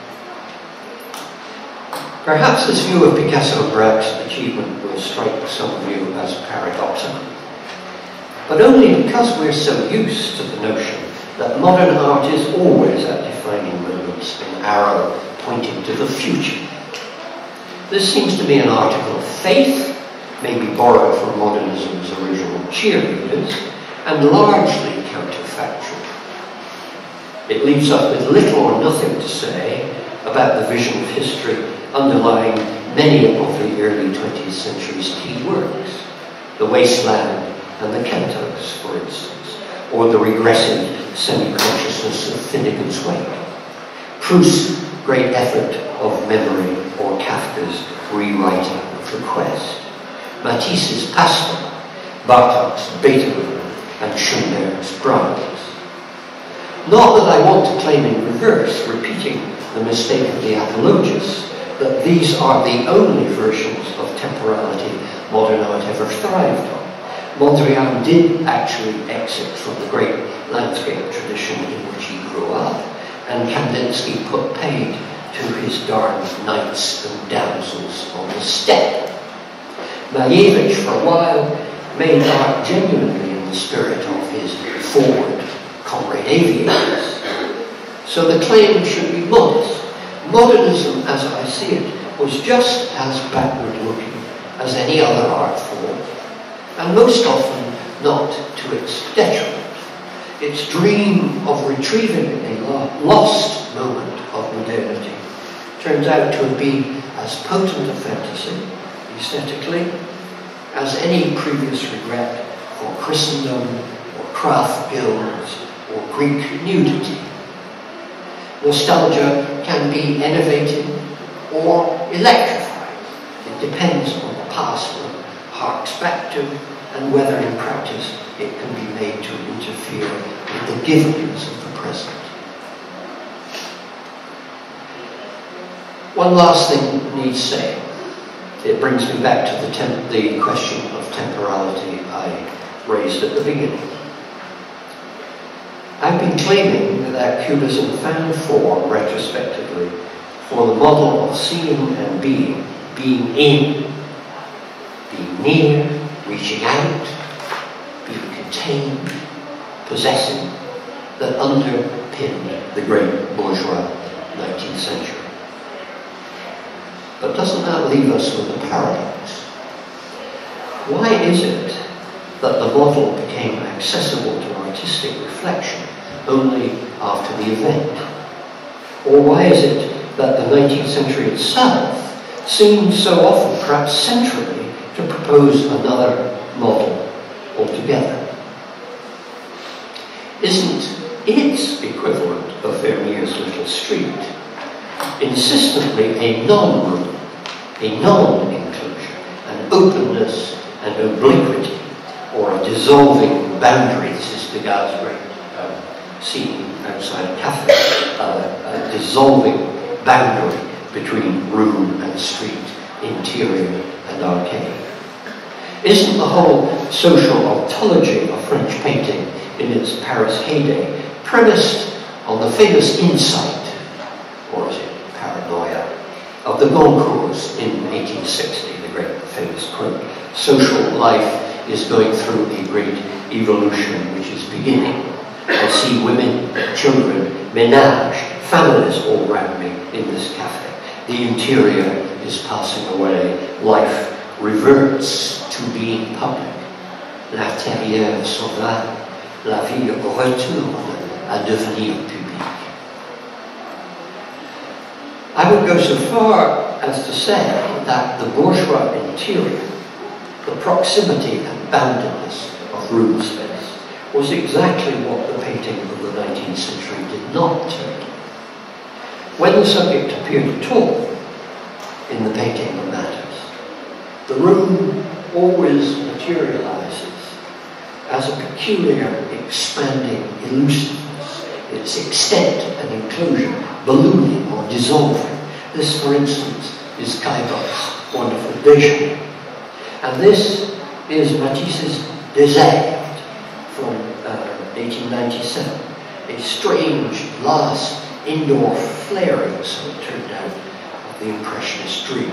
Perhaps this view of Picasso and Braque's achievement will strike some of you as paradoxical, but only because we're so used to the notion that modern art is always at defining moments, an arrow pointing to the future. This seems to be an article of faith, maybe borrowed from modernism's original cheerleaders, and largely counterfactual. It leaves us with little or nothing to say about the vision of history underlying many of the early 20th century's key works, The Wasteland and the Cantos, for instance, or the regressive semi-consciousness of Finnegan's Wake, Proust's great effort of memory, or Kafka's rewriting of the Quest, Matisse's Pastel, Bartók's Beethoven, and Schoenberg's Brahms. Not that I want to claim in reverse, repeating the mistake of the apologists, that these are the only versions of temporality modern art ever thrived on. Mondrian did actually exit from the great landscape tradition in which he grew up, and Kandinsky put paid to his darned knights and damsels on the steppe. Malevich, for a while, made art genuinely in the spirit of his forward comrade aviators. So the claim should be modest. Modernism, as I see it, was just as backward-looking as any other art form, and most often not to its detriment. its dream of retrieving a lost moment of modernity turns out to have been as potent a fantasy, aesthetically, as any previous regret for Christendom or craft guilds or Greek nudity. Nostalgia can be enervating or electrifying. It depends on the past one harks back to and whether in practice it can be made to interfere with the givens of the present. One last thing needs saying. It brings me back to the question of temporality I raised at the beginning. I've been claiming that Cubism found form retrospectively for the model of seeing and being in, being near, reaching out, being contained, possessing, that underpinned the great bourgeois 19th century. But doesn't that leave us with a paradox? Why is it that the model became accessible to artistic reflection only after the event? Or why is it that the 19th century itself seemed so often, perhaps centrally, to propose another model altogether? Isn't its equivalent of Vermeer's Little Street insistently a non-room, a non-inclusion, an openness and obliquity, or a dissolving boundary? This is Degas' great scene outside a cafe, a dissolving boundary between room and street, interior and arcade. Isn't the whole social ontology of French painting in its Paris heyday premised on the famous insight, or is it paranoia, of the Goncourts in 1860, the great famous quote, "Social life is going through a great evolution which is beginning. I see women, children, ménage, families all round me in this cafe. The interior is passing away. Life reverts to being public. L'intérieur s'en va. La vie retourne à devenir publique." I would go so far as to say that the bourgeois interior, the proximity and boundedness of room space, was exactly what the painting of the 19th century did not turn to. When the subject appeared at all in the painting that matters, the room always materializes as a peculiar expanding elusiveness, its extent and enclosure ballooning or dissolving. This, for instance, is Caillebot's wonderful vision. And this is Matisse's Désert from 1897, a strange last indoor flaring, so it turned out, of the Impressionist dream.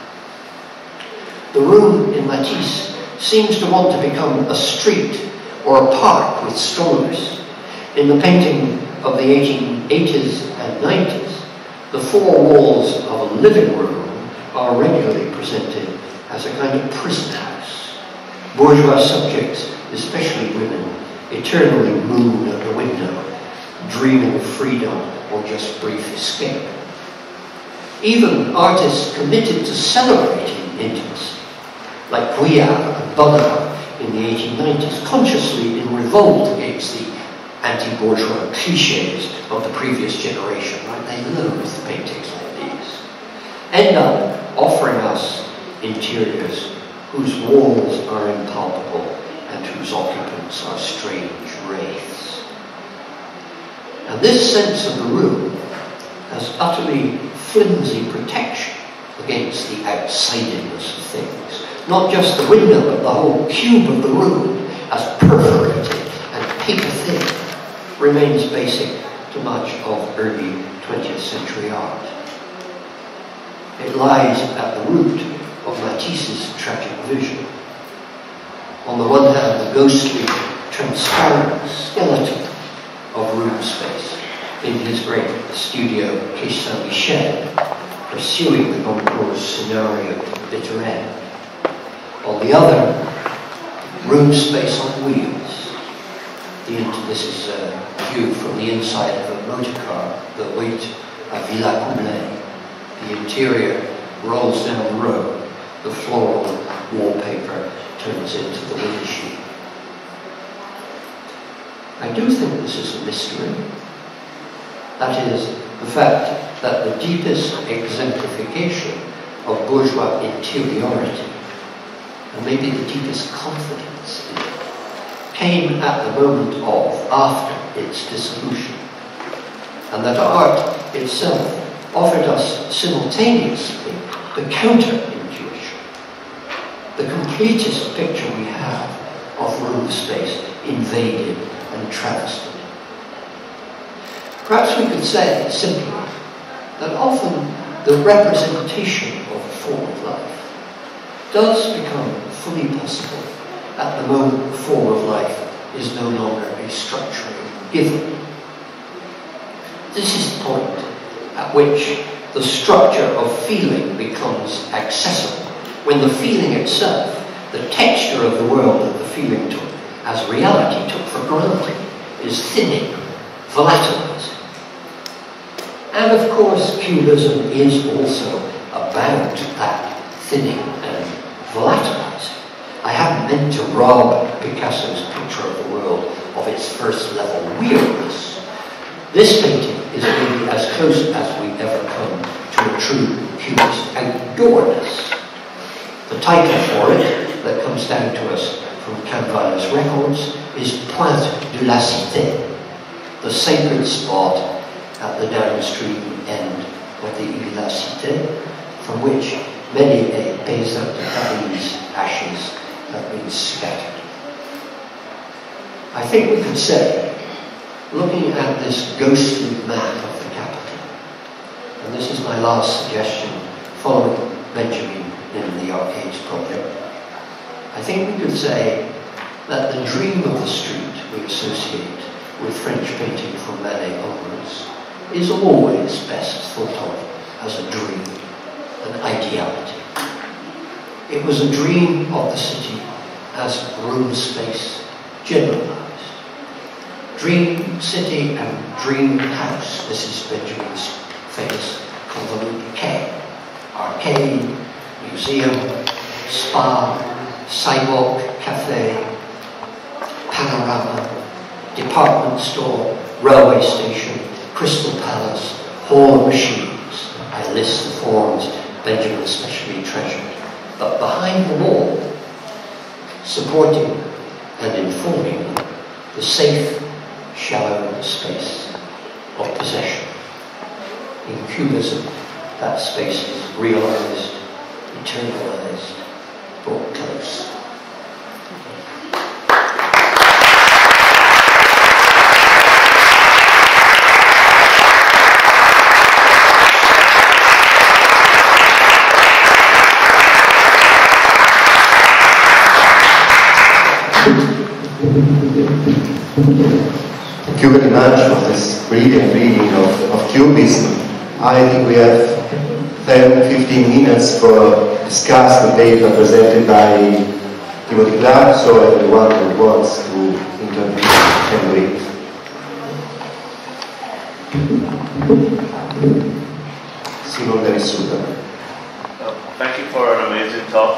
The room in Matisse seems to want to become a street or a park with strollers. In the painting of the 1880s and 90s, the four walls of a living room are regularly presented as a kind of prison house. Bourgeois subjects, especially women, eternally moon at the window, dreaming of freedom or just brief escape. Even artists committed to celebrating intimacy, like Vuillard and Bonnard in the 1890s, consciously in revolt against the anti-bourgeois cliches of the previous generation, right? They loathe paintings like these, end up offering us interiors whose walls are impalpable and whose occupants are strange wraiths. And this sense of the room as utterly flimsy protection against the outsidedness of things, not just the window, but the whole cube of the room as perforated and paper-thin, remains basic to much of early 20th century art. It lies at the root of Matisse's tragic vision. On the one hand, the ghostly, transparent skeleton of room space in his great studio Quai Saint-Michel, pursuing the Goncourt scenario to the bitter end. On the other, room space on wheels, This is a view from the inside of a motor car that waits at Villacoublay. The interior rolls down the road. The floral wallpaper turns into the windshield. I do think this is a mystery. That is, the fact that the deepest exemplification of bourgeois interiority, and maybe the deepest confidence in it, came at the moment of, after its dissolution, and that art itself offered us simultaneously the counter-intuition, the completest picture we have of room space invaded and travestied. Perhaps we could say simply that often the representation of a form of life does become fully possible at the moment the form of life is no longer a structurally given. This is the point at which the structure of feeling becomes accessible, when the feeling itself, the texture of the world that the feeling took as reality took for granted, is thinning, volatilizing. And of course, Cubism is also about that thinning and volatilizing. I haven't meant to rob Picasso's picture of the world of its first level weirdness. This painting is maybe as close as we ever come to a true Cubist outdoorness. The title for it, that comes down to us from Canvas Records, is Pointe de la Cité, the sacred spot at the downstream end of the Ile de la Cité, from which many a paysan de Paris ashes have been scattered. I think we could say, looking at this ghostly map of the capital, and this is my last suggestion following Benjamin in the Arcades project, I think we could say that the dream of the street we associate with French painting from Manet onwards is always best thought of as a dream, an ideality. It was a dream of the city as room space generalized. Dream city and dream house. This is Benjamin's famous convoluted K. Arcade, museum, spa, sidewalk, cafe, panorama, department store, railway station, Crystal Palace, hall of machines. I list the forms Benjamin especially treasured. But behind them all, supporting and informing the safe, shallow space of possession. In Cubism, that space is realized, internalized, brought close. Thank you very much for this brilliant reading of Cubism. I think we have 10-15 minutes for discuss the paper presented by Timothy Clark, so everyone who wants to intervene can read. Simon Garissuta. Thank you for an amazing talk.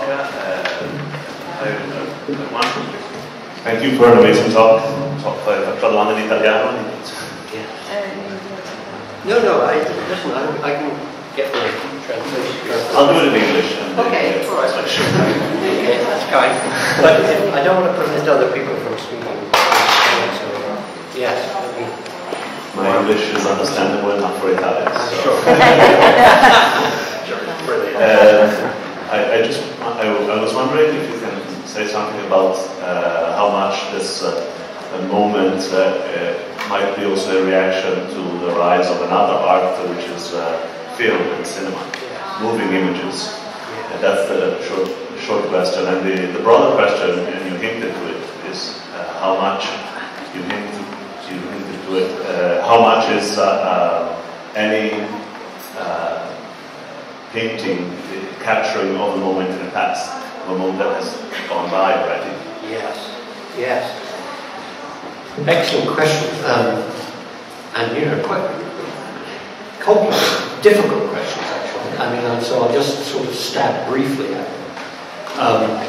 Thank you for an amazing talk. Parlando in italiano. No, listen, I can get the translation. I'll do it in English. Okay, all right. Okay, that's kind. But I don't want to prevent other people from speaking. So, yes. My English is understandable enough for Italians. So. I was wondering if you can say something about how much this moment might be also a reaction to the rise of another art, which is film and cinema, moving images. And that's the short question. And the broader question, and you hinted to it, is how much you hinted to it. How much is any painting capturing of a moment in the past, a moment that has gone by already? Yes. Excellent question. And you know, quite complex, difficult questions actually. I mean, so I'll just sort of stab briefly at them.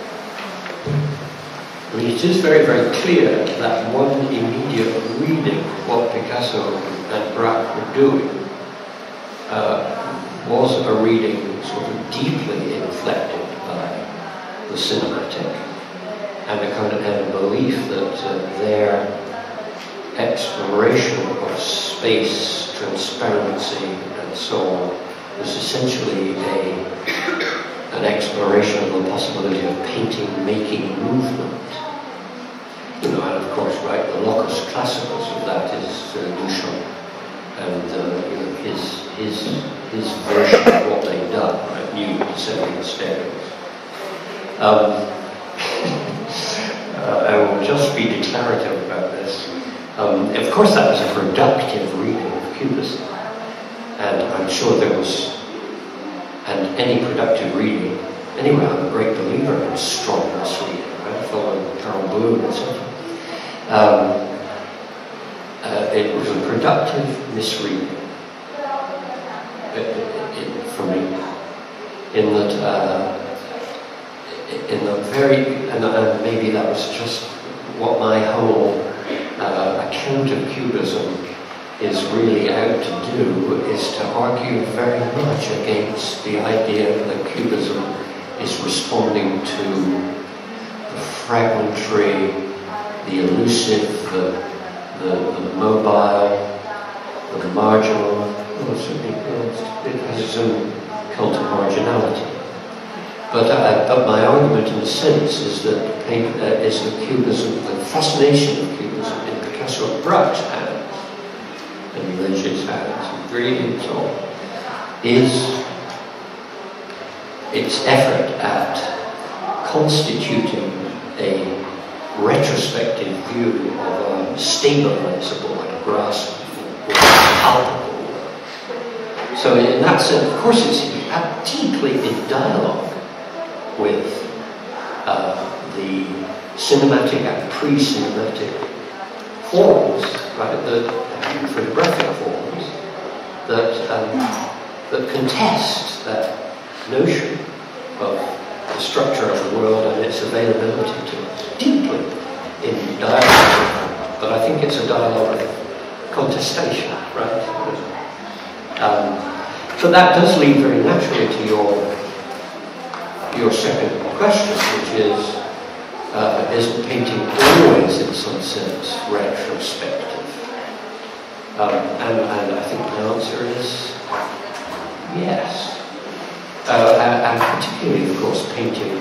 I mean, it is very, very clear that one immediate reading of what Picasso and Braque were doing was a reading sort of deeply inflected by the cinematic, and a kind of had a belief that their exploration of space, transparency, and so on was essentially an exploration of the possibility of painting making movement. You know, and of course, right, the locus classicus of that is Duchamp, and you know, his version of what they've done, right, new descending stairs. I will just be declarative about this. Of course, that was a productive reading of Cubism, and I'm sure there was, and any productive reading, anyway, I'm a great believer in strongness reading, right, following Carl Bloom, etc. It was a productive misreading for me, in that and maybe that was just what my whole account of Cubism is really out to do, is to argue very much against the idea that Cubism is responding to the fragmentary, the elusive, the mobile, the marginal. Well, certainly it has its own cult of marginality. But my argument, in a sense, is that Cubism, the fascination of Cubism in Picasso and Braque's hands, and Leggett's hands, and Greeley and so on, is its effort at constituting a retrospective view of a stabilizable and graspable, palpable world. So in that sense, of course, it's deeply in dialogue with the cinematic and pre-cinematic forms, right, the photographic forms that contest that notion of the structure of the world and its availability to us, deeply in dialogue. But I think it's a dialogue of contestation, right? So that does lead very naturally to your second question, which is painting always, in some sense, retrospective? And I think the answer is yes. And particularly, of course, painting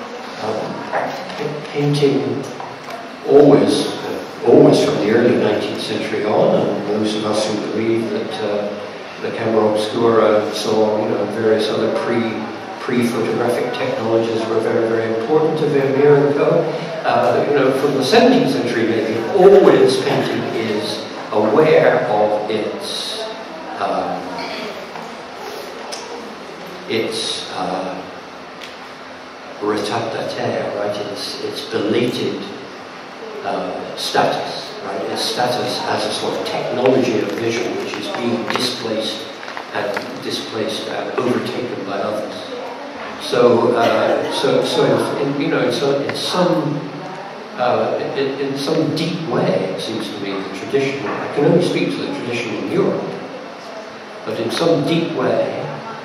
always from the early 19th century on, and those of us who believe that the camera obscura and so on, you know, and various other pre-photographic technologies were very, very important to Vermeer and co. You know, from the 17th century, maybe always painting is aware of its retardataire, right? Its belated status, right? Its status as a sort of technology of vision which is being displaced and overtaken by others. So, in some deep way, it seems to me, the tradition, I can only speak to the tradition in Europe, but in some deep way,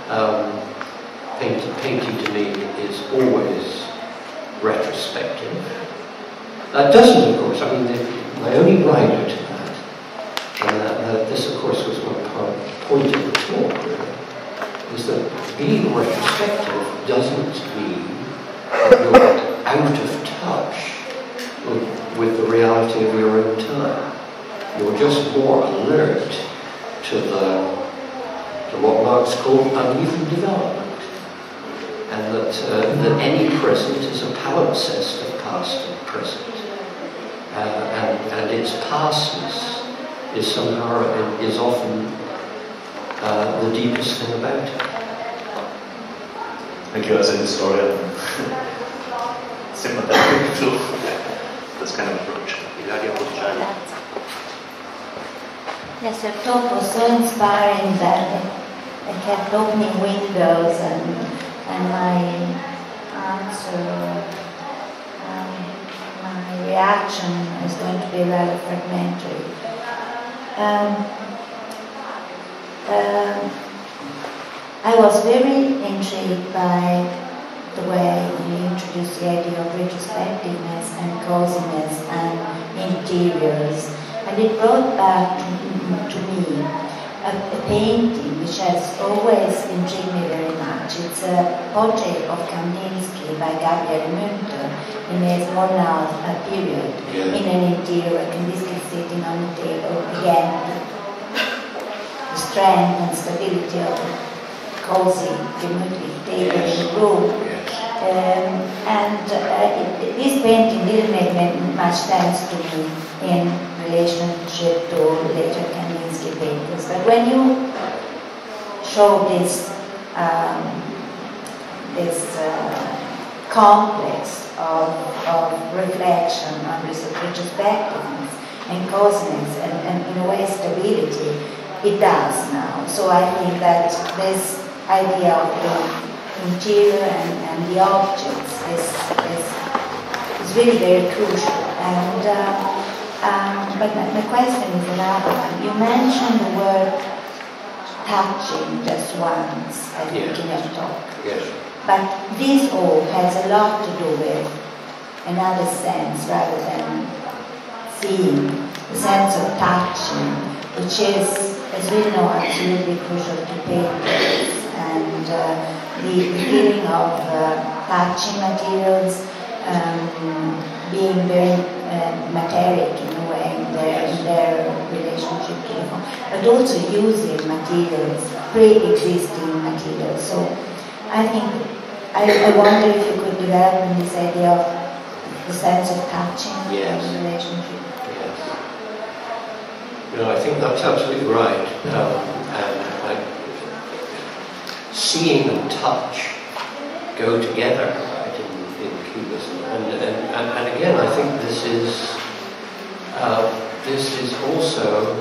painting to me is always retrospective. That doesn't, of course, I mean, my only rider to that, and this, of course, was one point of the talk, really, is that being retrospective doesn't mean that you're out of touch with the reality of your own time. You're just more alert to what Marx called uneven development, and that any present is a palimpsest of past and present, and its pastness is somehow is often the deepest thing about it. Thank you. As a historian, sympathetic to this kind of approach. Ilaria Bocciani. Yes, your talk was so inspiring that it kept opening windows, and my answer, my reaction is going to be rather fragmentary. I was very intrigued by the way you introduced the idea of retrospectiveness and coziness and interiors, and it brought back to me a painting which has always intrigued me very much. It's a portrait of Kandinsky by Gabriel Münter in his Murnau period, in an interior, Kandinsky sitting on the table, again, the strength and stability of a cozy, gemütlich table in the room. This painting didn't make much sense to me in relationship to later Kandinsky paintings. But when you show this complex of reflection on retrospectiveness and coziness and in a way stability, it does now. So I think that this idea of the interior and the objects is really very crucial. But my question is another one. You mentioned the word touching just once, I think, in your talk. Yes. But this all has a lot to do with another sense rather than seeing, the sense of touching, which is, as we know, absolutely crucial to painters. And the feeling of touching materials, being very materic in a way in their relationship to the form, but also using materials, pre-existing materials. So I think, I wonder if you could develop in this idea of the sense of touching in relationship. Yes. You know, I think that's absolutely right. Seeing and touch go together, right, in Cubism, and again, I think this is also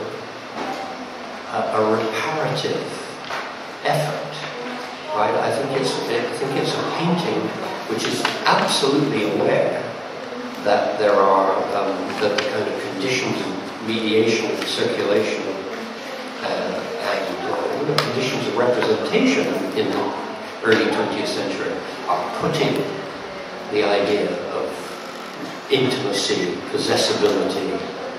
a reparative effort, right? I think it's a painting which is absolutely aware that there are the kind of conditions of mediation and circulation and conditions of representation in the early 20th century are putting the idea of intimacy, possessibility,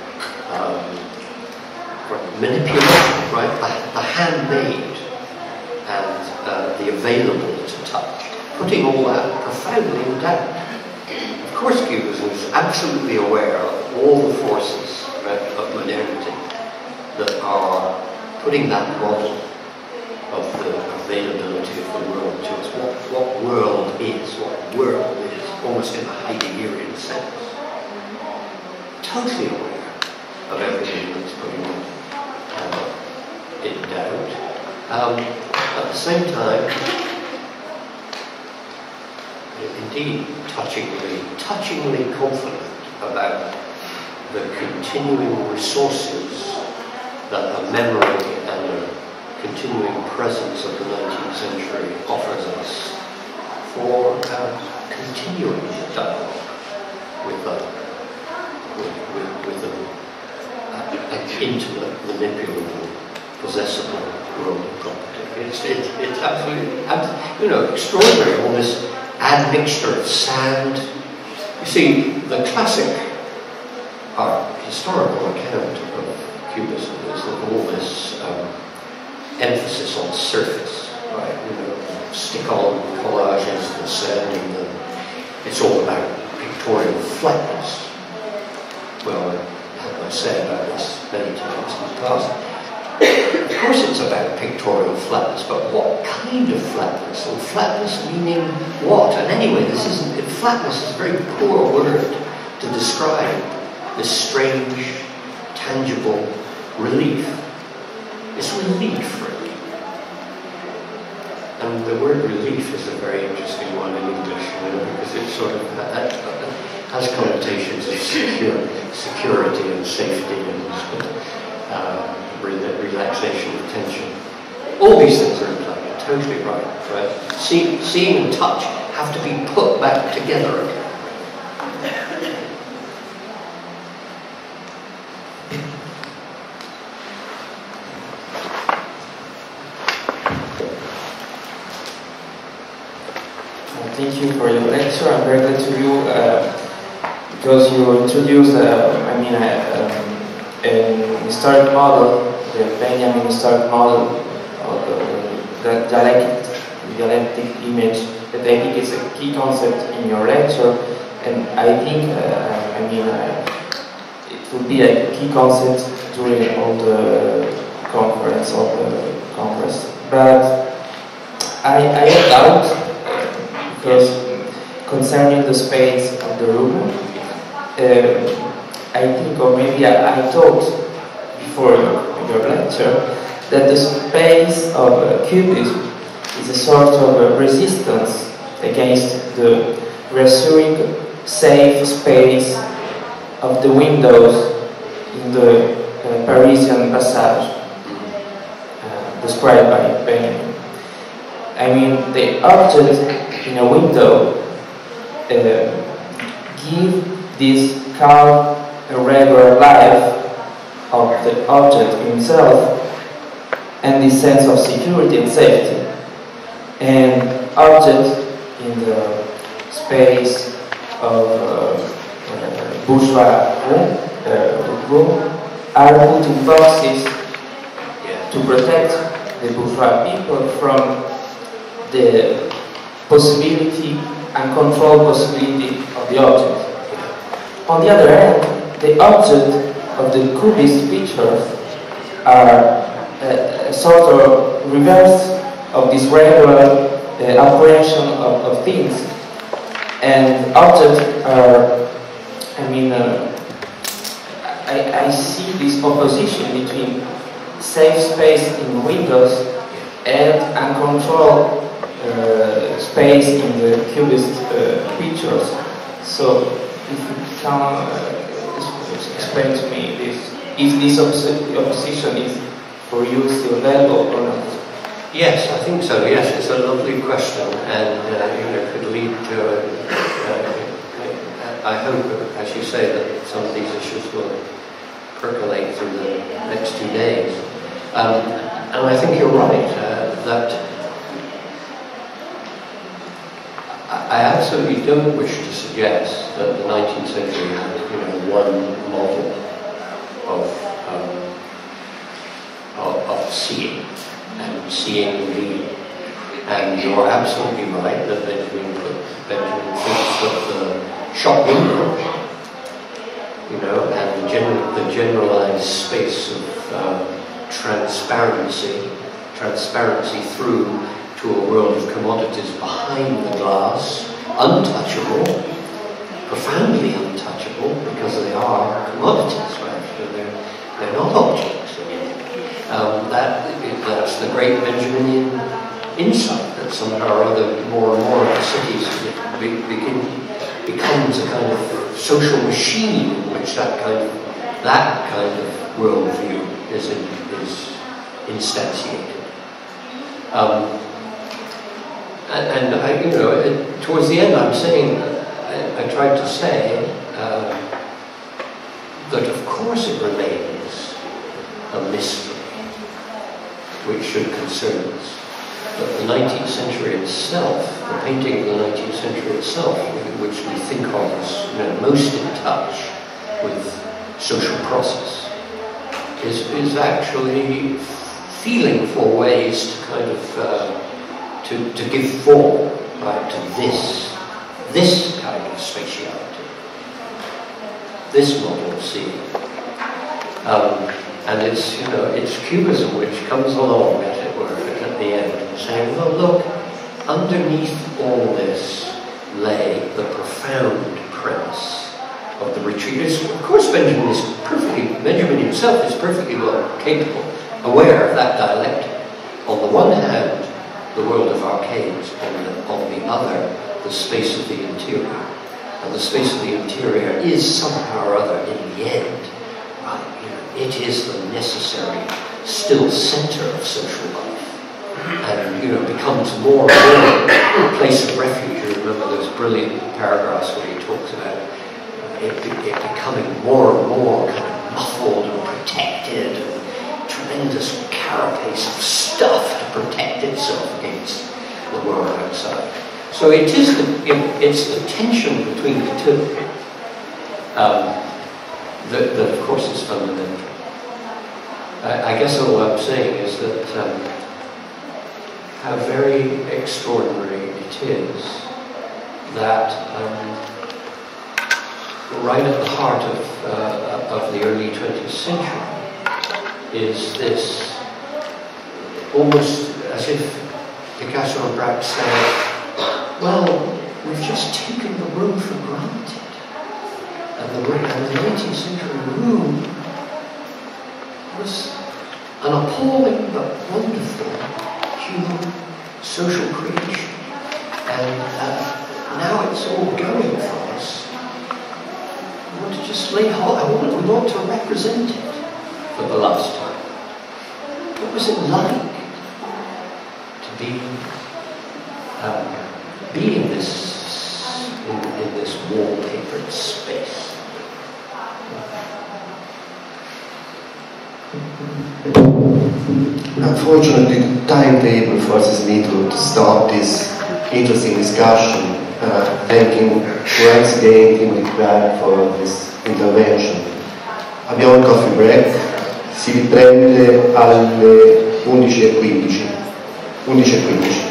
manipulation, right? The handmade and the available to touch, putting all that profoundly in doubt. Of course, Cubism is absolutely aware of all the forces, right, of modernity that are putting that model of the availability of the world to us, what world is, almost in a Heideggerian sense. Totally aware of everything that's putting it in doubt. At the same time, indeed, touchingly confident about the continuing resources that a memory and a continuing presence of the 19th century offers us for continuing dialogue with an intimate, manipulable, possessible world of property. It's absolutely, extraordinary, all this admixture of sand. You see, the classic historical account of Cubism is that all this emphasis on surface, right? Stick-on collages, the sand, and it's all about pictorial flatness. Well, I said about this many times in the past. Of course it's about pictorial flatness, but what kind of flatness? And flatness meaning what? And anyway, flatness is a very poor word to describe this strange, tangible relief. It's relief, really. And the word relief is a very interesting one in English, because it sort of has connotations of security security and safety and relaxation of tension. All these things are in play. You're totally right. Seeing and touch have to be put back together again. Thank you for your lecture. I'm very glad to you because you introduced, an historic model, the Benjamin historic model of the dialectic image that I think is a key concept in your lecture, and I think it would be a key concept during all the conference But I have doubt because concerning the space of the room, I think, or maybe I thought before your lecture, that the space of Cubism is a sort of resistance against the reassuring safe space of the windows in the Parisian passage described by Benjamin. I mean, the object in a window give this calm, irregular life of the object himself and this sense of security and safety. And objects in the space of bourgeois room are put in boxes to protect the bourgeois people from the possibility, uncontrolled possibility of the object. On the other hand, the object of the Cubist pictures are a sort of reverse of this regular apprehension of things. And objects are, I see this opposition between safe space in windows and uncontrolled space in the Cubist pictures. So, if you can explain to me if this opposition is for you still available or not? Yes, I think so. Yes, it's a lovely question, and could lead to. I hope, as you say, that some of these issues will percolate through the next 2 days. And I think you're right that I absolutely don't wish to suggest that the 19th century had, one model of seeing and seeing indeed. And you're absolutely right that Benjamin thinks that the shop window, and the generalized space of transparency through to a world of commodities behind the glass, untouchable, profoundly untouchable, because they are commodities, right? They're not objects. That's the great Benjaminian insight that somehow or other more and more of the cities becomes a kind of social machine in which that kind of worldview is instantiated. And towards the end, I'm saying, I tried to say that of course it remains a mystery which should concern us. But the 19th century itself, the painting of the 19th century itself, which we think of as most in touch with social process, is actually feeling for ways to kind of to give form, right, to this kind of spatiality, this model of seeing. And it's Cubism which comes along, as it were, at the end, saying, well, look, underneath all this lay the profound premise of the retreat. Of course, Benjamin himself is perfectly well capable, aware of that dialectic. On the one hand, the world of arcades, on the other, the space of the interior. And the space of the interior is somehow or other, in the end, it is the necessary, still centre of social life, and becomes more and more a place of refuge. You remember those brilliant paragraphs where he talks about it becoming more and more kind of muffled and protected, and tremendous carapace of stuff to protect itself against the world outside. So it's the tension between the two that of course is fundamental. I guess all I'm saying is that how very extraordinary it is that right at the heart of the early 20th century is this, almost as if Picasso and Braque said, well, we've just taken the room for granted. And the 18th century room was an appalling but wonderful human social creation. And now it's all going from us. We want to just lay hold, we want to represent it for the last time. What was it like to be in this wallpapered space? Unfortunately, the timetable forces me to stop this interesting discussion, thanking once again Timothy Clark for this intervention. Abbiamo il coffee break, si riprende alle 11:15.